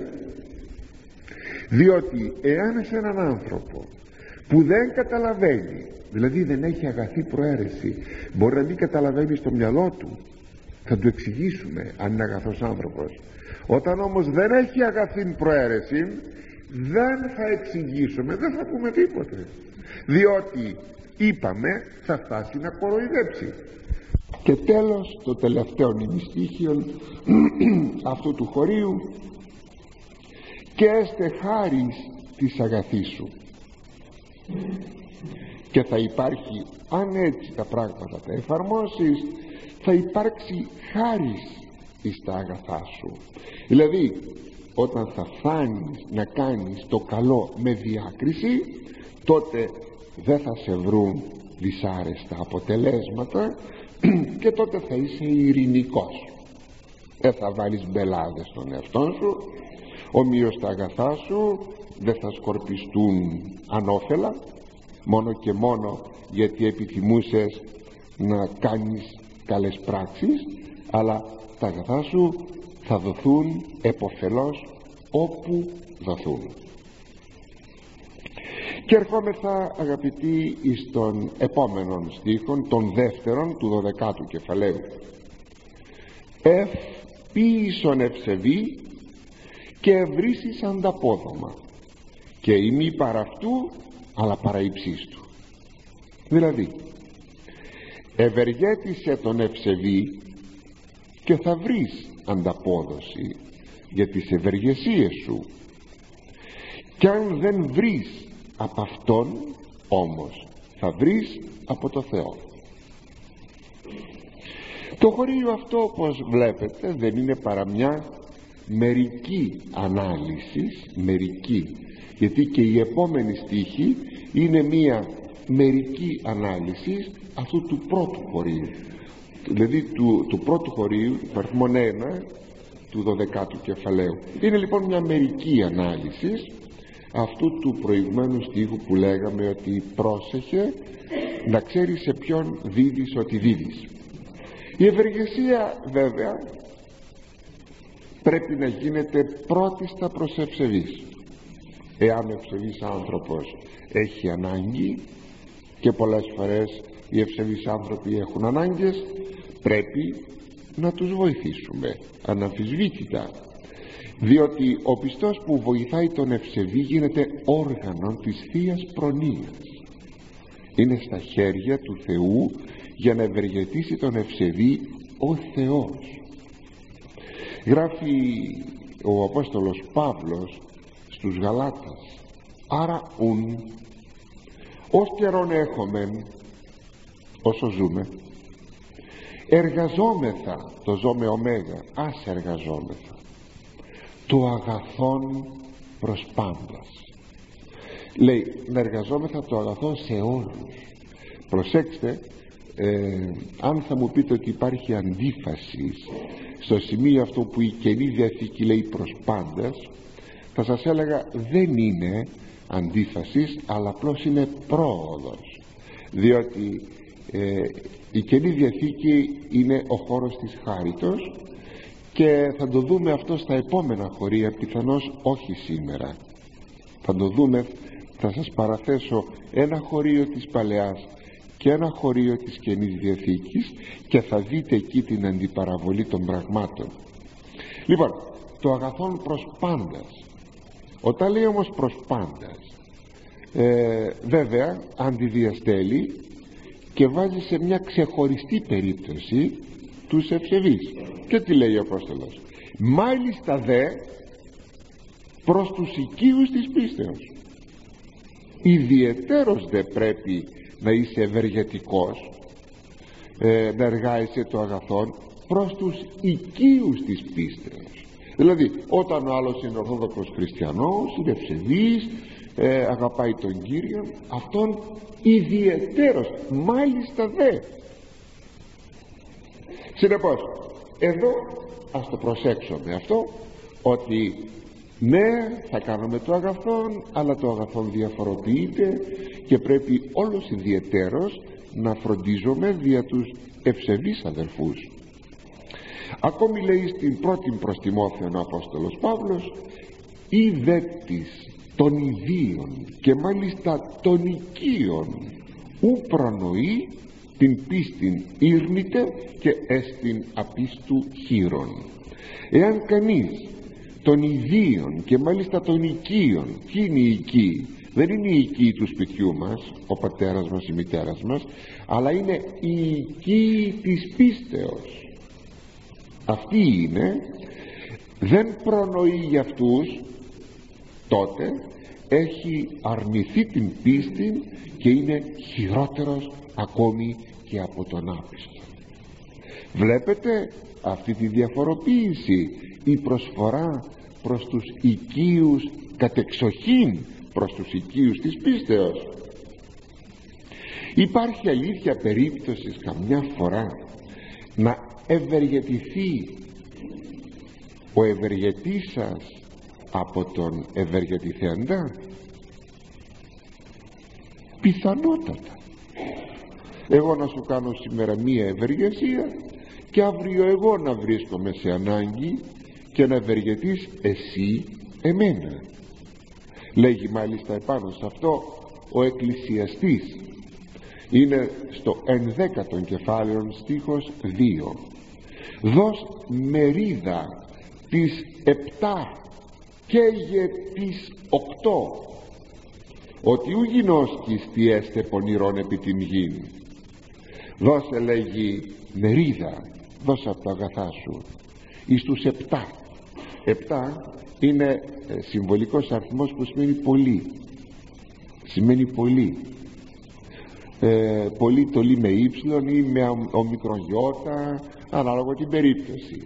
Διότι εάν σε έναν άνθρωπο που δεν καταλαβαίνει, δηλαδή δεν έχει αγαθή προαίρεση, μπορεί να μην καταλαβαίνει στο μυαλό του, θα του εξηγήσουμε αν είναι αγαθός άνθρωπος. Όταν όμως δεν έχει αγαθή προαίρεση, δεν θα εξηγήσουμε, δεν θα πούμε τίποτε, διότι είπαμε θα φτάσει να κοροϊδέψει. Και τέλος, το τελευταίο νηστήχιο αυτού του χωρίου: και έστε χάρις της αγαθής σου. Και θα υπάρχει, αν έτσι τα πράγματα τα εφαρμόσεις, θα υπάρξει χάρις εις τα αγαθά σου. Δηλαδή όταν θα φάνεις να κάνεις το καλό με διάκριση, τότε δεν θα σε βρουν δυσάρεστα αποτελέσματα και τότε θα είσαι ειρηνικός. Δεν θα βάλεις μπελάδες στον εαυτό σου, ομοίως τα αγαθά σου δεν θα σκορπιστούν ανώφελα, μόνο και μόνο γιατί επιθυμούσες να κάνεις καλές πράξεις, αλλά τα αγαθά σου θα δοθούν επωφελώς όπου δοθούν. Και ερχόμεθα, αγαπητοί, εις τον επόμενον στίχον, τον δεύτερον του δωδεκάτου κεφαλαίου: Εφ ποίησον ευσεβή και ευρύσεις ανταπόδομα, και ημί παρά αυτού αλλά παρά υψίστου. Δηλαδή ευεργέτησε τον ευσεβή και θα βρεις ανταπόδοση για τις ευεργεσίες σου, και αν δεν βρεις από Αυτόν, όμως θα βρεις από το Θεό. Το χωρίο αυτό, όπως βλέπετε, δεν είναι παρά μια μερική ανάλυση, μερική, γιατί και η επόμενη στίχη είναι μια μερική ανάλυση αυτού του πρώτου χωρίου, δηλαδή του, του πρώτου χωρίου, υπαριθμόν ένα του δωδεκάτου κεφαλαίου. Είναι λοιπόν μια μερική ανάλυση αυτού του προηγουμένου στίχου που λέγαμε ότι πρόσεχε να ξέρεις σε ποιον δίδεις ότι δίδεις. Η ευεργεσία βέβαια πρέπει να γίνεται πρώτιστα προς ευσεβής. Εάν ο ευσεβής άνθρωπος έχει ανάγκη, και πολλές φορές οι ευσεβείς άνθρωποι έχουν ανάγκες, πρέπει να τους βοηθήσουμε αναμφισβήτητα, διότι ο πιστός που βοηθάει τον ευσεβή γίνεται όργανο της Θείας Προνοίας, είναι στα χέρια του Θεού για να ευεργετήσει τον ευσεβή ο Θεός. Γράφει ο Απόστολος Παύλος στους Γαλάτας: άρα ουν ως καιρόν έχομεν, όσο ζούμε, εργαζόμεθα, το ζώμε ωμέγα, ας εργαζόμεθα το αγαθόν προς πάντας. Λέει να εργαζόμεθα το αγαθόν σε όλους. Προσέξτε, ε, αν θα μου πείτε ότι υπάρχει αντίφαση στο σημείο αυτό που η Καινή Διαθήκη λέει προς πάντας, θα σας έλεγα δεν είναι αντίφαση, αλλά απλώς είναι πρόοδος, διότι ε, η Καινή Διαθήκη είναι ο χώρος της χάριτος και θα το δούμε αυτό στα επόμενα χωρία, πιθανώς όχι σήμερα. Θα το δούμε, θα σας παραθέσω ένα χωρίο της Παλαιάς και ένα χωρίο της Καινής Διαθήκης και θα δείτε εκεί την αντιπαραβολή των πραγμάτων. Λοιπόν, το αγαθόν προς πάντας, όταν λέει όμως προς πάντας, ε, βέβαια αντιδιαστέλει και βάζει σε μια ξεχωριστή περίπτωση τους ευσεβείς. Και τι λέει ο Απόστολος? Μάλιστα δε προς τους οικείους της πίστεως. Ιδιαιτέρως δε πρέπει να είσαι ευεργετικός, ε, να εργάζεσαι το αγαθόν προς τους οικείους της πίστεως. Δηλαδή όταν ο άλλος είναι ορθόδοξος χριστιανός, είναι ευσεβής, ε, αγαπάει τον Κύριο, αυτόν ιδιαιτέρως, μάλιστα δε. Συνεπώς εδώ ας το προσέξουμε αυτό, ότι ναι, θα κάνουμε το αγαθόν, αλλά το αγαθόν διαφοροποιείται και πρέπει όλος ιδιαιτέρως να φροντίζουμε δια τους ευσεβείς αδελφούς. Ακόμη λέει στην πρώτη προς Τιμόθεον ο Απόστολος Παύλος, ή δε της των ιδίων και μάλιστα των οικείων ου προνοεί την πίστην ήρνητε και εστιν απίστου χείρων. Εάν κανείς των ιδίων και μάλιστα των οικείων, ποιοι είναι οι οικοί? Δεν είναι οι οικοί του σπιτιού μας, ο πατέρας μας, η μητέρας μας, αλλά είναι οι οικοί της πίστεως. Αυτοί είναι, δεν προνοεί για αυτούς, τότε έχει αρνηθεί την πίστη και είναι χειρότερος ακόμη και από τον άπιστο. Βλέπετε αυτή τη διαφοροποίηση, η προσφορά προς τους οικείους, κατεξοχήν προς τους οικείους της πίστεως. Υπάρχει αλήθεια περίπτωση καμιά φορά να ευεργετηθεί ο ευεργετής σας από τον ευεργετηθέντα? Πιθανότατα. Εγώ να σου κάνω σήμερα μία ευεργεσία και αύριο εγώ να βρίσκομαι σε ανάγκη και να ευεργετείς εσύ εμένα. Λέγει μάλιστα επάνω σε αυτό ο εκκλησιαστής, είναι στο ενδέκατον κεφάλαιο στίχος δύο, δώσ' μερίδα της επτά καίγε της οκτώ, ότι ου γινώσκεις τι έστε πονηρών επί την γην. Δώσε, λέγει, μερίδα, δώσε από τα αγαθά σου εις τους επτά. Επτά είναι ε, συμβολικός αριθμός που σημαίνει πολύ, σημαίνει πολύ, ε, πολύ το λέει με ύψιλον ή με ομικρογιώτα, ανάλογα την περίπτωση.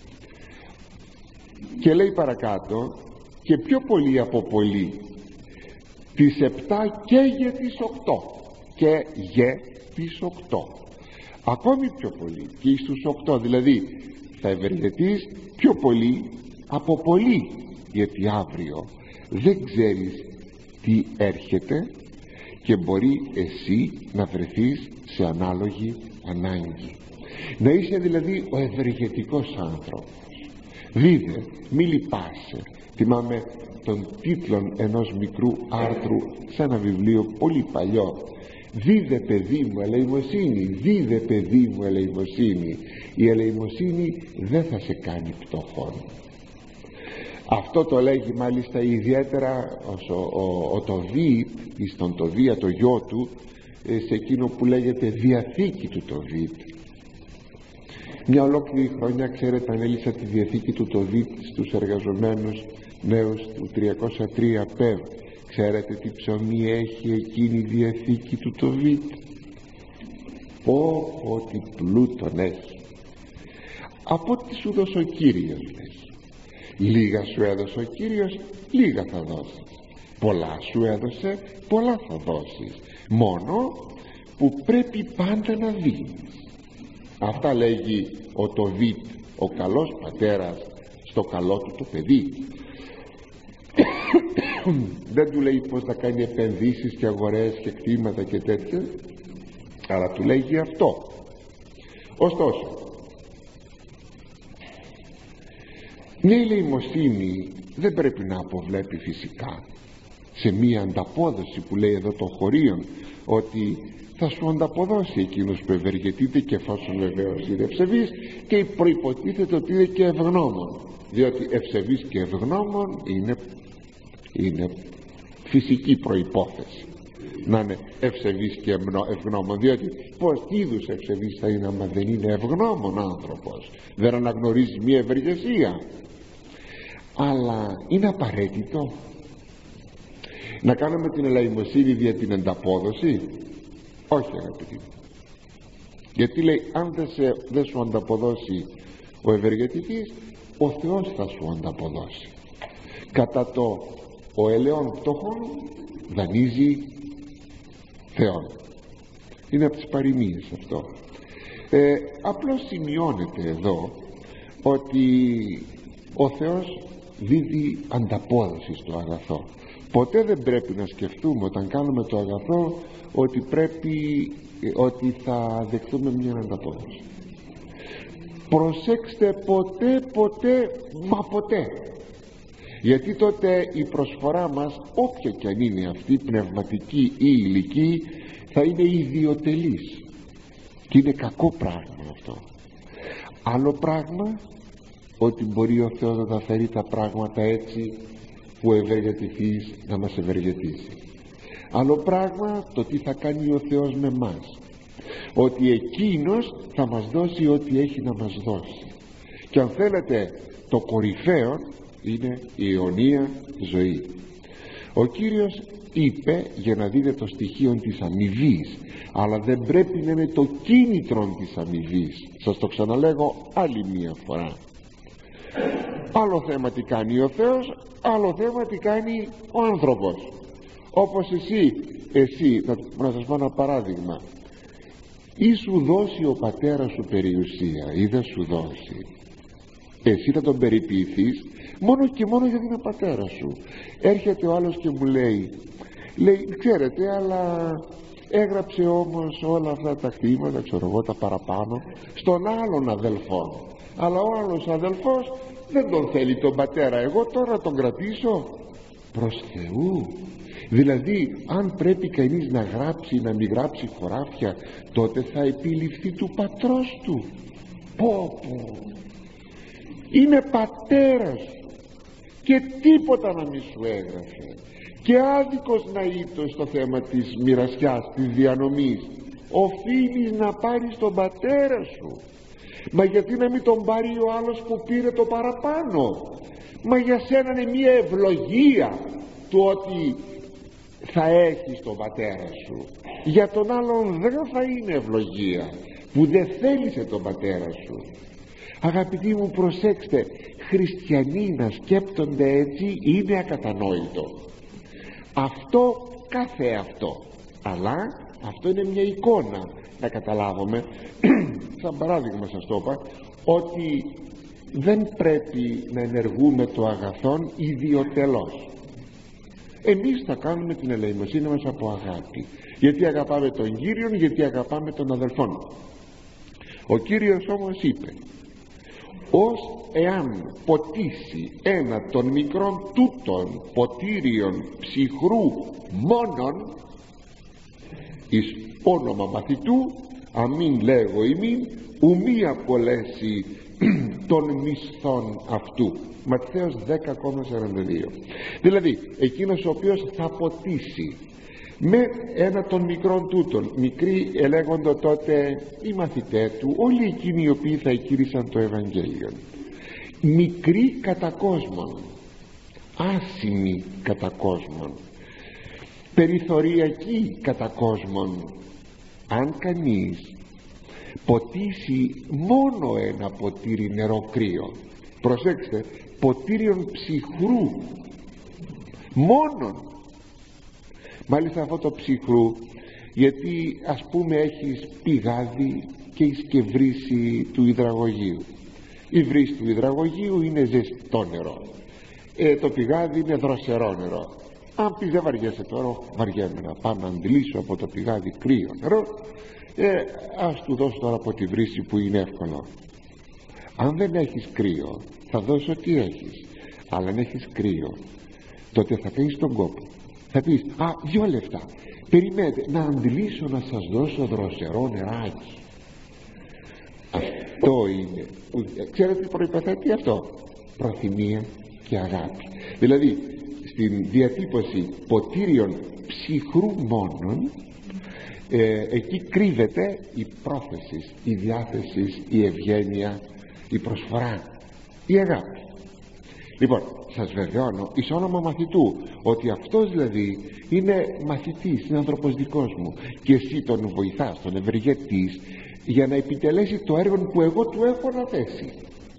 Και λέει παρακάτω, και πιο πολύ από πολύ, τις επτά και για τις οκτώ, και για τις οκτώ, ακόμη πιο πολύ, και εις τους οκτώ, δηλαδή θα ευεργετείς πιο πολύ από πολύ, γιατί αύριο δεν ξέρεις τι έρχεται και μπορεί εσύ να βρεθείς σε ανάλογη ανάγκη. Να είσαι δηλαδή ο ευεργετικός άνθρωπος. Δείτε, μη λυπάσαι. Θυμάμαι τον τίτλο ενός μικρού άρθρου σε ένα βιβλίο πολύ παλιό. Δίδε παιδί μου ελεημοσύνη, δίδε παιδί μου ελεημοσύνη. Η ελεημοσύνη δεν θα σε κάνει πτωχόν. Αυτό το λέγει μάλιστα ιδιαίτερα ο, ο, ο Τοβίτ, εις τον Τοβία το γιο του, σε εκείνο που λέγεται Διαθήκη του Τοβίτ. Μια ολόκληρη χρονιά, ξέρετε, ανέλησα τη Διαθήκη του Τοβίτ στους εργαζομένους νέους του τριακόσια τρία ΠΕΒ. Ξέρετε τι ψωμί έχει εκείνη η Διαθήκη του Τοβίτ? Πω πω τι πλούτον έχει. Από ό,τι σου δώσε ο Κύριος, λέει. Λίγα σου έδωσε ο Κύριος, λίγα θα δώσεις. Πολλά σου έδωσε, πολλά θα δώσεις. Μόνο που πρέπει πάντα να δίνεις. Αυτά λέγει ο Τοβίτ, ο καλός πατέρας, στο καλό του το παιδί. Δεν του λέει πως θα κάνει επενδύσεις και αγορές και κτήματα και τέτοια, αλλά του λέγει αυτό. Ωστόσο, Μια ελεημοσύνη δεν πρέπει να αποβλέπει φυσικά σε μια ανταπόδοση που λέει εδώ των χωρίων, ότι θα σου ανταποδώσει εκείνος που ευεργετείται, και εφόσον βεβαίως είναι ευσεβής, και προϋποτίθεται ότι είναι και ευγνώμων, διότι ευσεβής και ευγνώμων είναι, είναι φυσική προϋπόθεση να είναι ευσεβής και ευγνώμων, διότι πως τι είδους ευσεβής θα είναι άμα δεν είναι ευγνώμων άνθρωπος, δεν αναγνωρίζει μια ευεργεσία? Αλλά είναι απαραίτητο να κάνουμε την ελεημοσύνη δια την ανταπόδοση? Όχι, αγαπητοί μου. Γιατί λέει, αν δεν, σε, δεν σου ανταποδώσει ο ευεργετητής, ο Θεός θα σου ανταποδώσει. Κατά το ο ελαιόν πτωχόν δανείζει Θεόν. Είναι από τις παροιμίες αυτό. ε, Απλώς σημειώνεται εδώ ότι ο Θεός δίδει ανταπόδοση στο αγαθό. Ποτέ δεν πρέπει να σκεφτούμε όταν κάνουμε το αγαθό ότι πρέπει, ότι θα δεχτούμε μια ανταπόδοση. Προσέξτε, ποτέ, ποτέ, μα ποτέ. Γιατί τότε η προσφορά μας, όποια και αν είναι αυτή, πνευματική ή υλική, θα είναι ιδιοτελής, και είναι κακό πράγμα αυτό. Άλλο πράγμα, ότι μπορεί ο Θεός να τα φέρει τα πράγματα έτσι που ευεργετηθείς να μας ευεργετήσει. Άλλο πράγμα, το τι θα κάνει ο Θεός με μας, ότι εκείνος θα μας δώσει ό,τι έχει να μας δώσει. Και αν θέλετε, το κορυφαίο είναι η αιωνία ζωή. Ο Κύριος είπε για να δείτε το στοιχείο της αμοιβής, αλλά δεν πρέπει να είναι το κίνητρο της αμοιβής. Σας το ξαναλέγω άλλη μία φορά. Άλλο θέμα τι κάνει ο Θεός, άλλο θέμα τι κάνει ο άνθρωπος. Όπως εσύ, εσύ να, να σας πω ένα παράδειγμα. Ή σου δώσει ο πατέρας σου περιουσία ή δεν σου δώσει, εσύ θα τον περιποιηθείς μόνο και μόνο γιατί είναι ο πατέρας σου. Έρχεται ο άλλος και μου λέει, λέει ξέρετε, αλλά έγραψε όμως όλα αυτά τα κτήματα, ξέρω εγώ, τα παραπάνω στον άλλον αδελφό, αλλά ο άλλος αδελφός δεν τον θέλει τον πατέρα, εγώ τώρα τον κρατήσω? Προς Θεού! Δηλαδή, αν πρέπει κανείς να γράψει, να μην γράψει χωράφια, τότε θα επιληφθεί του πατρός του. Πω πω, είναι πατέρας και τίποτα να μη σου έγραφε, και άδικος να ήτο στο θέμα της μοιρασιάς, της διανομής. Οφείλεις να πάρεις τον πατέρα σου. Μα γιατί να μην τον πάρει ο άλλος που πήρε το παραπάνω? Μα για σένα είναι μια ευλογία του ότι θα έχεις τον πατέρα σου. Για τον άλλον δεν θα είναι ευλογία που δεν θέλησε τον πατέρα σου. Αγαπητοί μου, προσέξτε, χριστιανοί να σκέπτονται έτσι είναι ακατανόητο. Αυτό κάθε αυτό, αλλά αυτό είναι μια εικόνα να καταλάβουμε. Σαν παράδειγμα σας το είπα, ότι δεν πρέπει να ενεργούμε το αγαθόν ιδιωτελώς. Εμείς θα κάνουμε την ελεημοσύνη μας από αγάπη, γιατί αγαπάμε τον Κύριον, γιατί αγαπάμε τον αδελφόν. Ο Κύριος όμως είπε, ως εάν ποτίσει ένα των μικρών τούτων ποτήριων ψυχρού μόνον εις όνομα μαθητού, αμήν λέγω ημίν, ουμή απολέσει των μισθών αυτού. Ματθαίος δέκα σαράντα δύο. Δηλαδή εκείνος ο οποίος θα ποτίσει με ένα των μικρών τούτων, μικροί ελέγοντο τότε οι μαθητές του, όλοι εκείνοι οι οποίοι θα εκήρυσαν το Ευαγγέλιο, μικροί κατά κόσμον, άσημοι κατά κόσμον, περιθωριακοί κατά κόσμον. Αν κανείς ποτίσει μόνο ένα ποτήρι νερό κρύο, προσέξτε, ποτήριον ψυχρού μόνον, μάλιστα αυτό το ψυχρού, γιατί ας πούμε έχεις πηγάδι και έχεις και βρύση του υδραγωγείου. Η βρύση του υδραγωγείου είναι ζεστό νερό, ε, το πηγάδι είναι δροσερό νερό. Αν πεις δεν βαριέσαι τώρα, βαριέμαι να πάω να αντιλήσω από το πηγάδι κρύο νερό, ε, ας του δώσω τώρα από τη βρύση που είναι εύκολο. Αν δεν έχεις κρύο θα δώσω τι έχεις, αλλά αν έχεις κρύο τότε θα κάνεις τον κόπο, θα πεις α, δυο λεφτά, περιμένετε να αντιλήσω να σας δώσω δροσερό νεράκι. Αυτό είναι, ξέρετε τι προϋποθέτει αυτό? Προθυμία και αγάπη. Δηλαδή στην διατύπωση ποτήριων ψυχρού μόνον, ε, εκεί κρύβεται η πρόθεση, η διάθεση, η ευγένεια, η προσφορά, η αγάπη. Λοιπόν, σας βεβαιώνω εις όνομα μαθητού ότι αυτός δηλαδή είναι μαθητής, είναι άνθρωπος δικός μου, και εσύ τον βοηθάς, τον ευεργετείς για να επιτελέσει το έργο που εγώ του έχω αναθέσει.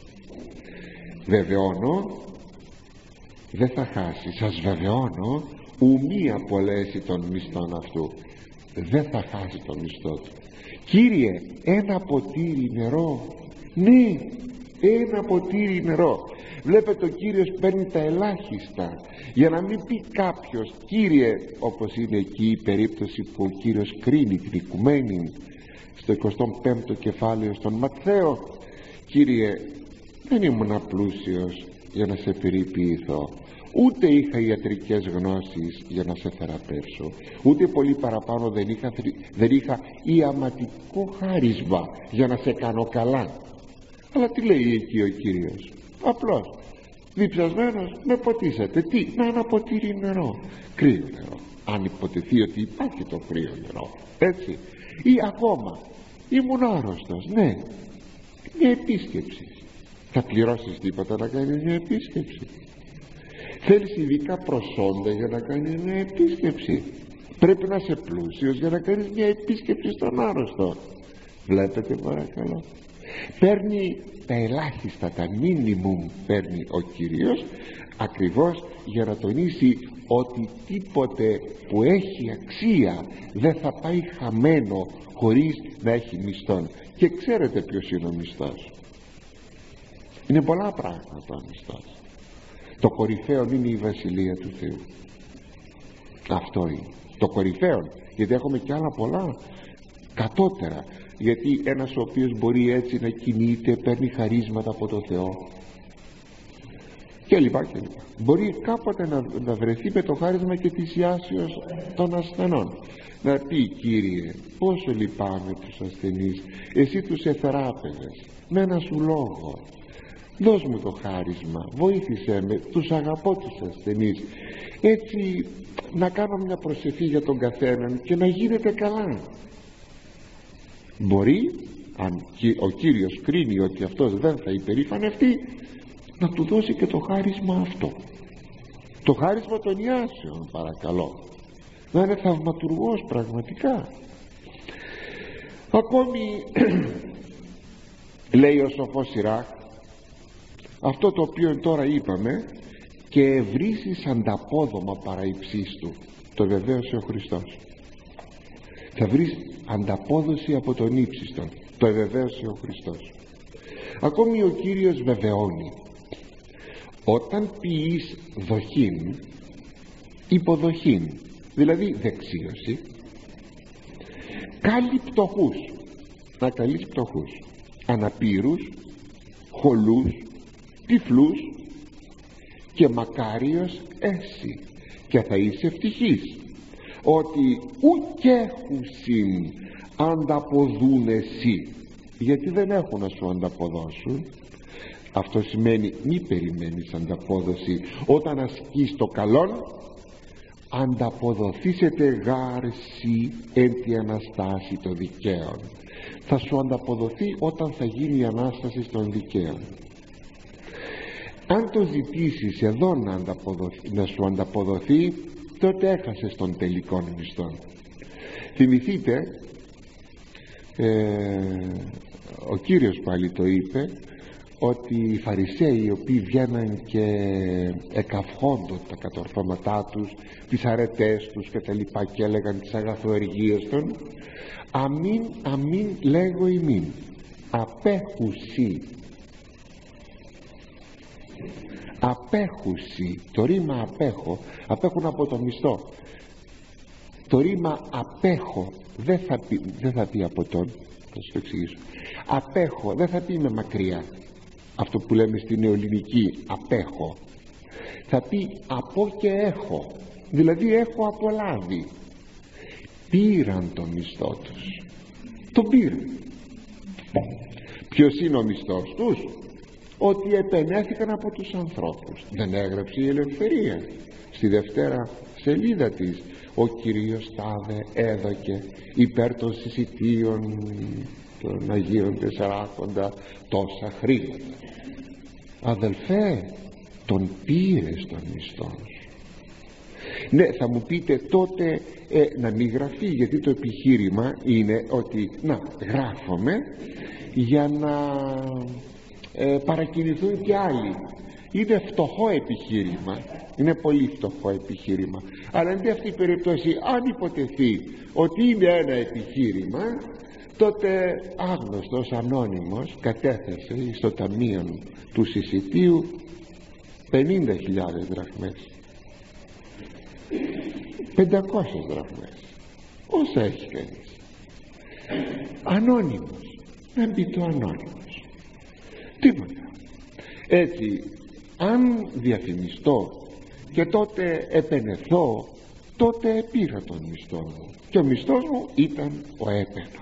Βεβαιώνω, δεν θα χάσει, σας βεβαιώνω, ουμή απολέσει τον μισθόν αυτού, δεν θα χάσει τον μισθό του. Κύριε, ένα ποτήρι νερό, ναι, ένα ποτήρι νερό. Βλέπετε, ο Κύριος παίρνει τα ελάχιστα, για να μην πει κάποιος, Κύριε, όπως είναι εκεί η περίπτωση που ο Κύριος κρίνει την οικουμένη στο εικοστό πέμπτο κεφάλαιο στον Ματθαίο, Κύριε, δεν ήμουν πλούσιος για να σε περιποιηθώ, ούτε είχα ιατρικές γνώσεις για να σε θεραπεύσω, ούτε πολύ παραπάνω δεν είχα, δεν είχα ιαματικό χάρισμα για να σε κάνω καλά. Αλλά τι λέει εκεί ο Κύριος? Απλώς, διψασμένος, με ποτίσατε. Τι? Να ένα ποτήρι νερό, κρύο νερό, αν υποτεθεί ότι υπάρχει το κρύο νερό, έτσι. Ή ακόμα, ήμουν άρρωστος, ναι, μια επίσκεψη. Θα πληρώσεις τίποτα να κάνεις μια επίσκεψη? Θέλεις ειδικά προσόντα για να κάνεις μια επίσκεψη? Πρέπει να είσαι πλούσιος για να κάνεις μια επίσκεψη στον άρρωστο. Βλέπετε, παρακαλώ, παίρνει τα ελάχιστα, τα μίνιμουμ παίρνει ο Κύριος, ακριβώς για να τονίσει ότι τίποτε που έχει αξία δεν θα πάει χαμένο χωρίς να έχει μισθόν. Και ξέρετε ποιος είναι ο μισθός? Είναι πολλά πράγματα ο μισθός. Το κορυφαίο είναι η Βασιλεία του Θεού. Αυτό είναι το κορυφαίο, γιατί έχουμε και άλλα πολλά κατώτερα. Γιατί ένας ο οποίος μπορεί έτσι να κινείται, παίρνει χαρίσματα από το Θεό και λοιπά και λοιπά, μπορεί κάποτε να, να βρεθεί με το χάρισμα και της ιάσεως των ασθενών, να πει, Κύριε, πόσο λυπάμαι τους ασθενείς, εσύ τους εθεράπευες με ένα σου λόγο, δώσ' μου το χάρισμα, βοήθησέ με, τους αγαπώ τους ασθενείς, έτσι να κάνω μια προσευχή για τον καθέναν και να γίνεται καλά. Μπορεί, αν ο Κύριος κρίνει ότι αυτός δεν θα υπερηφανευτεί, να του δώσει και το χάρισμα αυτό, το χάρισμα των ιάσεων, παρακαλώ, να είναι θαυματουργός πραγματικά. Ακόμη λέει ο σοφός Σιράχ αυτό το οποίο τώρα είπαμε, και ευρύσεις ανταπόδομα παρά υψίστου, το βεβαίωσε ο Χριστός. Θα βρεις ανταπόδοση από τον ύψιστον, το ευεβαίωσε ο Χριστός. Ακόμη ο Κύριος βεβαιώνει, όταν ποιείς δοχήν, υποδοχήν, δηλαδή δεξίωση, κάλει πτωχούς, να καλείς πτωχούς, αναπήρους, χολούς, τυφλούς, και μακάριος έσυ, και θα είσαι ευτυχής, ότι ουκ έχουσιν ανταποδούν εσύ, γιατί δεν έχουν να σου ανταποδώσουν. Αυτό σημαίνει μη περιμένεις ανταπόδοση. Όταν ασκείς το καλόν, ανταποδοθήσετε γάρσι εν τη Αναστάση των δικαίων. Θα σου ανταποδοθεί όταν θα γίνει η Ανάσταση των δικαίων. Αν το ζητήσεις εδώ να, ανταποδοθεί, να σου ανταποδοθεί, τότε έχασες τον τελικό μισθό. Θυμηθείτε, ε, ο Κύριος πάλι το είπε, ότι οι Φαρισαίοι, οι οποίοι βγαίναν και εκαυχόντων τα κατορθώματά τους, τις αρετές τους και τα λοιπά, και έλεγαν τις αγαθοεργίες των, αμήν αμήν λέγω ημίν, απέχουσι, απέχουσι, το ρήμα απέχω, απέχουν από το μισθό. Το ρήμα απέχω δεν θα πει, δεν θα πει από τον, θα σου το εξηγήσω. Απέχω δεν θα πει είμαι μακριά, αυτό που λέμε στην νεοελληνική απέχω, θα πει από και έχω, δηλαδή έχω απολάβει. Πήραν το μισθό τους, το πήραν. Ποιος είναι ο μισθός τους? Ότι επενέθηκαν από τους ανθρώπους. Δεν έγραψε η Ελευθερία στη δευτέρα σελίδα της? Ο Κυρίος τάδε έδωκε υπέρ των συσιτίων των Αγίων Τεσσαράκοντα τόσα χρήματα. Αδελφέ, τον πήρες τον μισθό σου. Ναι, θα μου πείτε τότε ε, να μην γραφεί, γιατί το επιχείρημα είναι ότι να γράφουμε για να ε, παρακινηθούν και άλλοι. Είναι φτωχό επιχείρημα, είναι πολύ φτωχό επιχείρημα, αλλά εν αυτή η περίπτωση, αν υποτεθεί ότι είναι ένα επιχείρημα, τότε άγνωστος ανώνυμος κατέθεσε στο ταμείο του συσιτίου πενήντα χιλιάδες δραχμές, πεντακόσιες δραχμές, όσα έχει κανείς. Ανώνυμος, να μπει το ανώνυμος, τίποτα. Έτσι, αν διαφημιστώ και τότε επενεθώ, τότε πήρα τον μισθό μου, και ο μισθός μου ήταν ο έπαινος.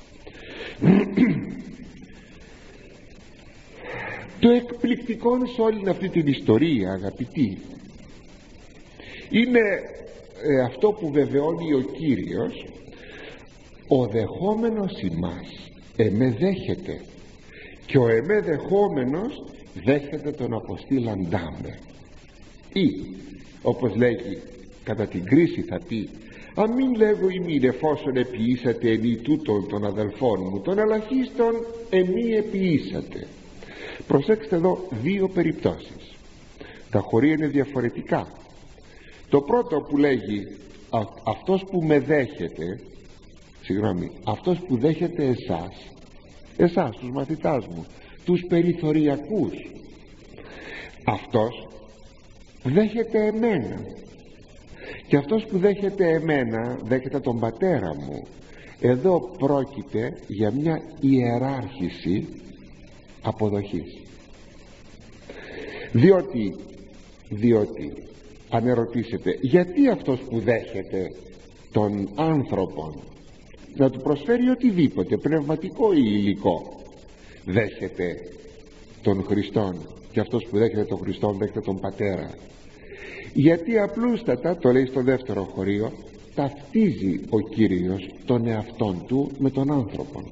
Το εκπληκτικό σε όλη αυτή την ιστορία, αγαπητοί, είναι ε, αυτό που βεβαιώνει ο Κύριος: ο δεχόμενος ημάς εμέ δέχεται, και ο εμέ δεχόμενος δέχεται τον αποστήλαντά με. Ή όπως λέγει κατά την κρίση θα πει: αν μην λέγω ημίν εφόσον επιήσατε εμεί τούτων των αδελφών μου, των ελαχίστων εμεί επιήσατε. Προσέξτε εδώ δύο περιπτώσεις. Τα χωρία είναι διαφορετικά. Το πρώτο που λέγει α, αυτός που με δέχεται, συγγνώμη, αυτός που δέχεται εσάς, εσάς τους μαθητάς μου, τους περιθωριακούς, αυτός δέχεται εμένα, και αυτός που δέχεται εμένα δέχεται τον πατέρα μου. Εδώ πρόκειται για μια ιεράρχηση αποδοχής, διότι διότι αν ερωτήσετε γιατί αυτός που δέχεται τον άνθρωπον να του προσφέρει οτιδήποτε πνευματικό ή υλικό, δέχεται τον Χριστόν, και αυτός που δέχεται τον Χριστόν δέχεται τον πατέρα? Γιατί απλούστατα, το λέει στο δεύτερο χωρίο, ταυτίζει ο Κύριος τον εαυτόν του με τον άνθρωπο,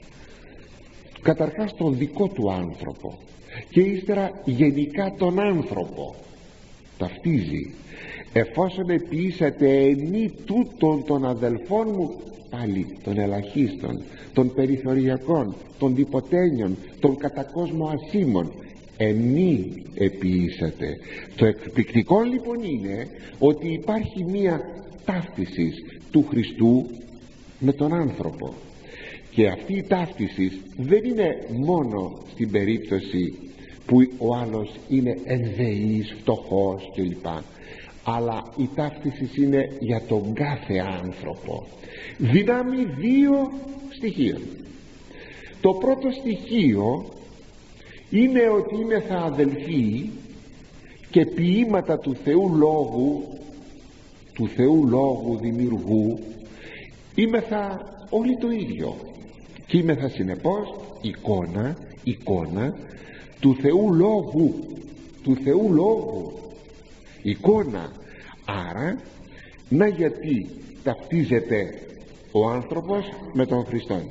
καταρχάς τον δικό του άνθρωπο, και ύστερα γενικά τον άνθρωπο ταυτίζει. Εφόσον επιήσατε εμεί τούτων των αδελφών μου, πάλι των ελαχίστων, των περιθωριακών, των τυποτένιων, των κατακόσμο ασήμων, εμεί επιήσατε. Το εκπληκτικό λοιπόν είναι ότι υπάρχει μία ταύτιση του Χριστού με τον άνθρωπο, και αυτή η ταύτιση δεν είναι μόνο στην περίπτωση που ο άλλος είναι ενδεής, φτωχός κλπ, αλλά η ταύτιση είναι για τον κάθε άνθρωπο. Δυνάμει δύο στοιχείων. Το πρώτο στοιχείο είναι ότι είμεθα αδελφοί και ποίηματα του Θεού Λόγου, του Θεού Λόγου δημιουργού, είμεθα όλοι το ίδιο, και είμεθα συνεπώς εικόνα, εικόνα του Θεού Λόγου, του Θεού Λόγου, εικόνα. Άρα να γιατί ταυτίζεται ο άνθρωπος με τον Χριστόν.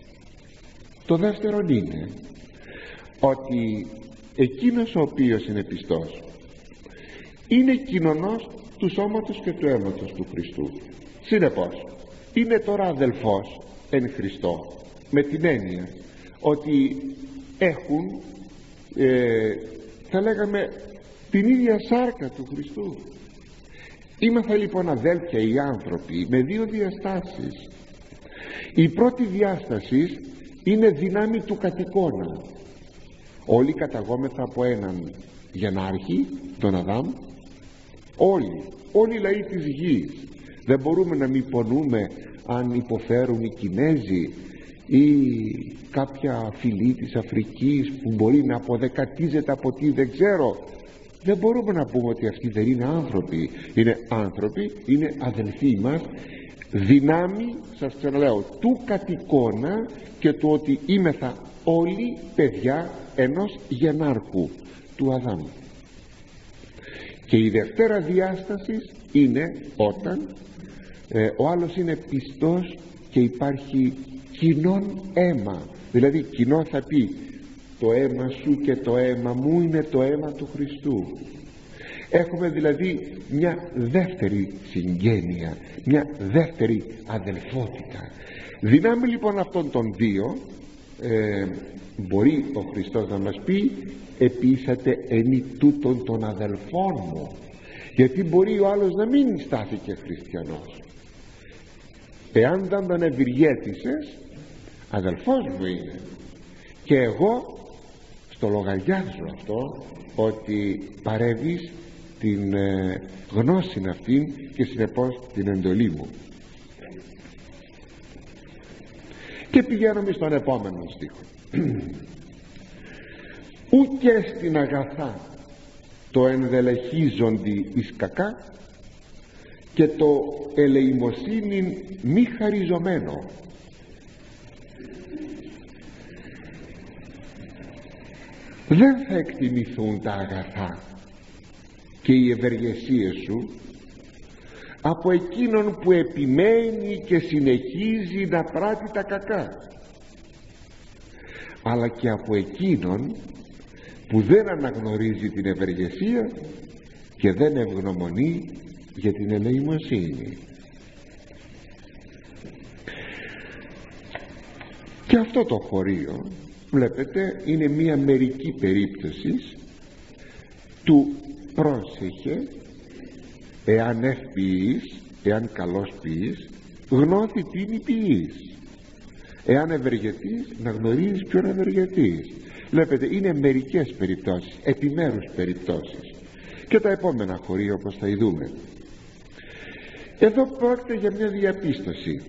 Το δεύτερο είναι ότι εκείνος ο οποίος είναι πιστός είναι κοινωνός του σώματος και του αίματος του Χριστού. Συνεπώς είναι τώρα αδελφός εν Χριστώ, με την έννοια ότι έχουν ε, θα λέγαμε την ίδια σάρκα του Χριστού. Είμαθα λοιπόν αδέλφια οι άνθρωποι με δύο διαστάσεις. Η πρώτη διάσταση είναι δυνάμει του κατοικώνα. Όλοι καταγόμεθα από έναν γενάρχη, τον Αδάμ, όλοι, όλοι οι λαοί της γης. Δεν μπορούμε να μην πονούμε αν υποφέρουν οι Κινέζοι ή κάποια φυλή της Αφρικής που μπορεί να αποδεκατίζεται από τι δεν ξέρω, δεν μπορούμε να πούμε ότι αυτοί δεν είναι άνθρωποι. Είναι άνθρωποι, είναι αδελφοί μας, δυνάμει, σας ξαναλέω, του κατοικώνα και του ότι είμεθα όλοι παιδιά ενός γενάρχου, του Αδάμ. Και η δευτέρα διάσταση είναι όταν ε, ο άλλος είναι πιστός και υπάρχει κοινόν αίμα. Δηλαδή κοινό θα πει το αίμα σου και το αίμα μου είναι το αίμα του Χριστού. Έχουμε δηλαδή μια δεύτερη συγγένεια, μια δεύτερη αδελφότητα. Δυνάμει λοιπόν αυτών των δύο ε, μπορεί ο Χριστός να μας πει επίσατε ενή τούτων των αδελφών μου, γιατί μπορεί ο άλλος να μην στάθηκε χριστιανός. Εάν δεν τον ευηργέτησες, αδελφός μου είναι, και εγώ στο λογαριάζω αυτό, ότι παρεύεις την ε, γνώση αυτήν και συνεπώς την εντολή μου. Και πηγαίνουμε στον επόμενο στίχο. Ούκε στην αγαθά το ενδελεχίζοντι εις κακά, και το ελεημοσύνην μη χαριζωμένο. Δεν θα εκτιμηθούν τα αγαθά και οι ευεργεσίες σου από εκείνον που επιμένει και συνεχίζει να πράττει τα κακά, αλλά και από εκείνον που δεν αναγνωρίζει την ευεργεσία και δεν ευγνωμονεί για την ελεημοσύνη. Και αυτό το χωρίο βλέπετε είναι μία μερική περίπτωση του πρόσεχε, εάν ευποιείς, εάν καλώς ποιείς, γνώθη τίνη ποιείς, εάν ευεργετείς, να γνωρίζεις ποιον ευεργετείς. Βλέπετε είναι μερικές περιπτώσεις, επιμέρους περιπτώσεις. Και τα επόμενα χωρία όπως θα ειδούμε. Εδώ πρόκειται για μια διαπίστωση.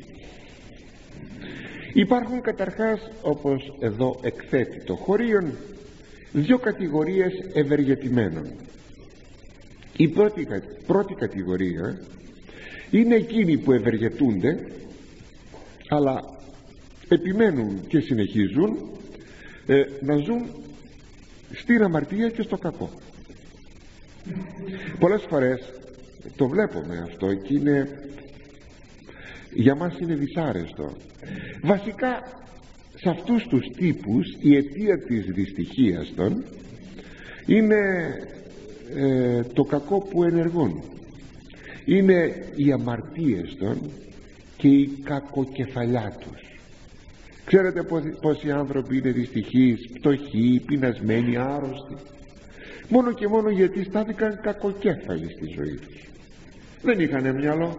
Υπάρχουν καταρχάς, όπως εδώ εκθέτει το χωρίον, δύο κατηγορίες ευεργετημένων. Η πρώτη, πρώτη κατηγορία είναι εκείνοι που ευεργετούνται αλλά επιμένουν και συνεχίζουν ε, να ζουν στην αμαρτία και στο κακό. Πολλές φορές το βλέπουμε αυτό και είναι, για μας είναι δυσάρεστο. Βασικά σε αυτούς τους τύπους η αιτία της δυστυχίας των είναι ε, το κακό που ενεργούν, είναι οι αμαρτίες των και η κακοκεφαλιά τους. Ξέρετε πόσοι άνθρωποι είναι δυστυχείς, φτωχοί, πεινασμένοι, άρρωστοι, μόνο και μόνο γιατί στάθηκαν κακοκέφαλοι στη ζωή τους. Δεν είχαν μυαλό.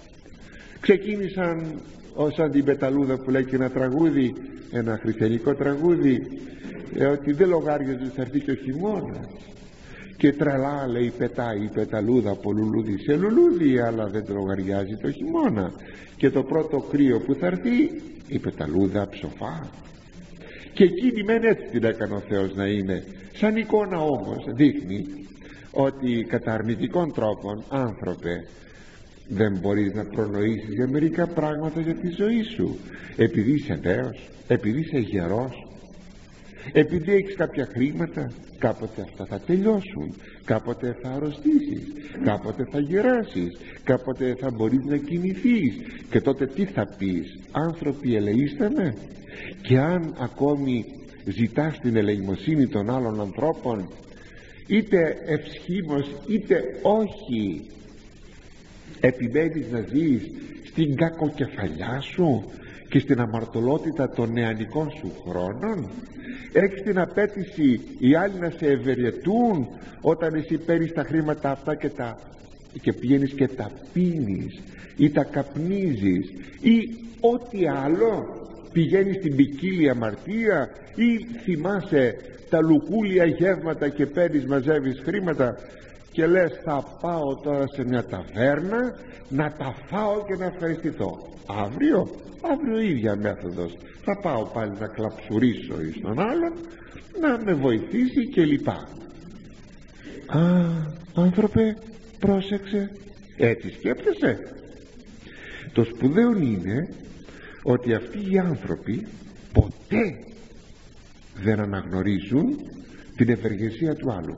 Ξεκίνησαν σαν την πεταλούδα που λέει και ένα τραγούδι, ένα χριστιανικό τραγούδι, ε, ότι δεν λογάριαζε θα έρθει και ο χειμώνας, και τρελά λέει πετάει η πεταλούδα από λουλούδι σε λουλούδι, αλλά δεν το λογαριάζει το χειμώνα, και το πρώτο κρύο που θα έρθει η πεταλούδα ψοφά. Και εκείνη μεν έτσι την έκανε ο Θεός να είναι. Σαν εικόνα όμως δείχνει ότι κατά αρνητικών τρόπων, άνθρωπε, δεν μπορείς να προνοήσεις για μερικά πράγματα για τη ζωή σου, επειδή είσαι νέος, επειδή είσαι γερός, επειδή έχεις κάποια χρήματα. Κάποτε αυτά θα τελειώσουν, κάποτε θα αρρωστήσεις, κάποτε θα γεράσεις, κάποτε θα μπορείς να κινηθείς, και τότε τι θα πεις? Άνθρωποι, ελεήστε με. Και αν ακόμη ζητάς την ελεημοσύνη των άλλων ανθρώπων, είτε ευσχήμως είτε όχι, επιμένεις να ζεις στην κακοκεφαλιά σου και στην αμαρτωλότητα των νεανικών σου χρόνων. Έχεις την απέτηση οι άλλοι να σε ευεργετούν όταν εσύ παίρνεις τα χρήματα αυτά και, τα, και πηγαίνεις και τα πίνεις ή τα καπνίζεις ή ό,τι άλλο, πηγαίνεις στην ποικίλια αμαρτία, ή θυμάσαι τα λουκούλια γεύματα και παίρνεις, μαζεύεις χρήματα και λες θα πάω τώρα σε μια ταβέρνα να τα φάω και να ευχαριστηθώ. Αύριο, αύριο η ίδια μέθοδος, θα πάω πάλι να κλαψουρίσω εις τον άλλον, να με βοηθήσει και λοιπά. Α, άνθρωπε, πρόσεξε, έτσι σκέπτεσαι? Το σπουδαίο είναι ότι αυτοί οι άνθρωποι ποτέ δεν αναγνωρίζουν την ευεργεσία του άλλου.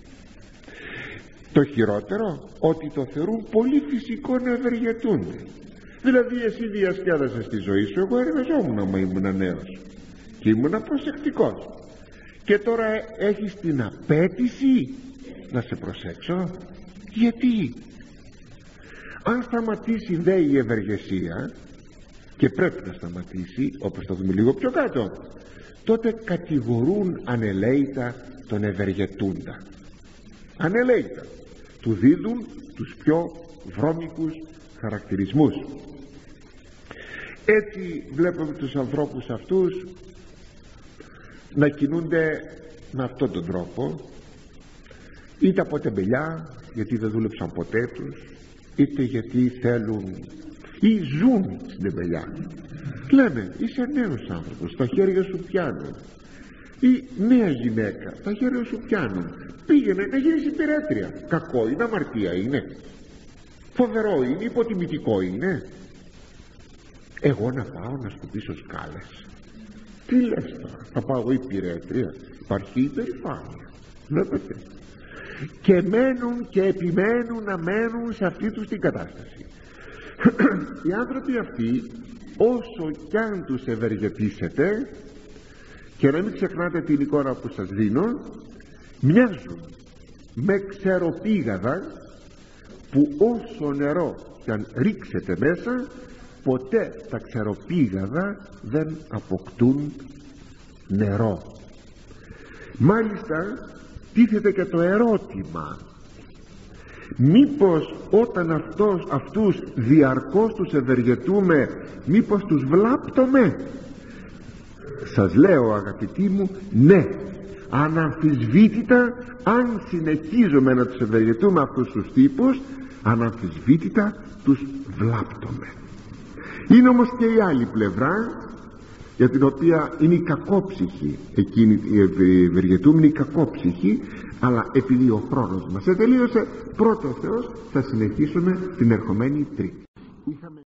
Το χειρότερο, ότι το θεωρούν πολύ φυσικό να ευεργετούνται. Δηλαδή εσύ διασκέδασες τη ζωή σου, εγώ εργαζόμουν άμα ήμουν νέος και ήμουν προσεκτικός, και τώρα έχεις την απέτηση να σε προσέξω. Γιατί? Αν σταματήσει δε η ευεργεσία, και πρέπει να σταματήσει, όπως θα δούμε λίγο πιο κάτω, τότε κατηγορούν ανελαίητα τον ευεργετούντα. Ανελαίητα του δίδουν τους πιο βρώμικους χαρακτηρισμούς. Έτσι βλέπουμε τους ανθρώπους αυτούς να κινούνται με αυτόν τον τρόπο, είτε από τεμπελιά, γιατί δεν δούλεψαν ποτέ τους, είτε γιατί θέλουν ή ζουν στην τεμπελιά. Λένε, είσαι νέος άνθρωπος, τα χέρια σου πιάνουν. Ή νέα γυναίκα, τα χέρια σου πιάνουν, πήγαινε να γίνεις υπηρέτρια. Κακό είναι, αμαρτία είναι, φοβερό είναι, υποτιμητικό είναι. Εγώ να πάω να σκουπίσω σκάλες? Τι λες τώρα, θα πάω εγώ υπηρέτρια? Υπάρχει υπερηφάνεια, βλέπετε. Και μένουν και επιμένουν να μένουν σε αυτή τους την κατάσταση. Οι άνθρωποι αυτοί, όσο κι αν τους ευεργετήσετε, και να μην ξεχνάτε την εικόνα που σας δίνω, μοιάζουν με ξεροπήγαδα που όσο νερό κι αν ρίξετε μέσα, ποτέ τα ξεροπήγαδα δεν αποκτούν νερό. Μάλιστα τίθεται και το ερώτημα, μήπως όταν αυτός, αυτούς διαρκώς τους ευεργετούμε, μήπως τους βλάπτουμε? Σας λέω αγαπητοί μου, ναι, αναμφισβήτητα, αν συνεχίζουμε να τους ευεργετούμε αυτούς τους τύπους, αναμφισβήτητα τους βλάπτουμε. Είναι όμως και η άλλη πλευρά, για την οποία είναι η κακόψυχη, εκείνη η ευεργετούμενη, η κακόψυχη, αλλά επειδή ο χρόνος μας ετελείωσε, πρώτο Θεός θα συνεχίσουμε την ερχομένη Τρίτη.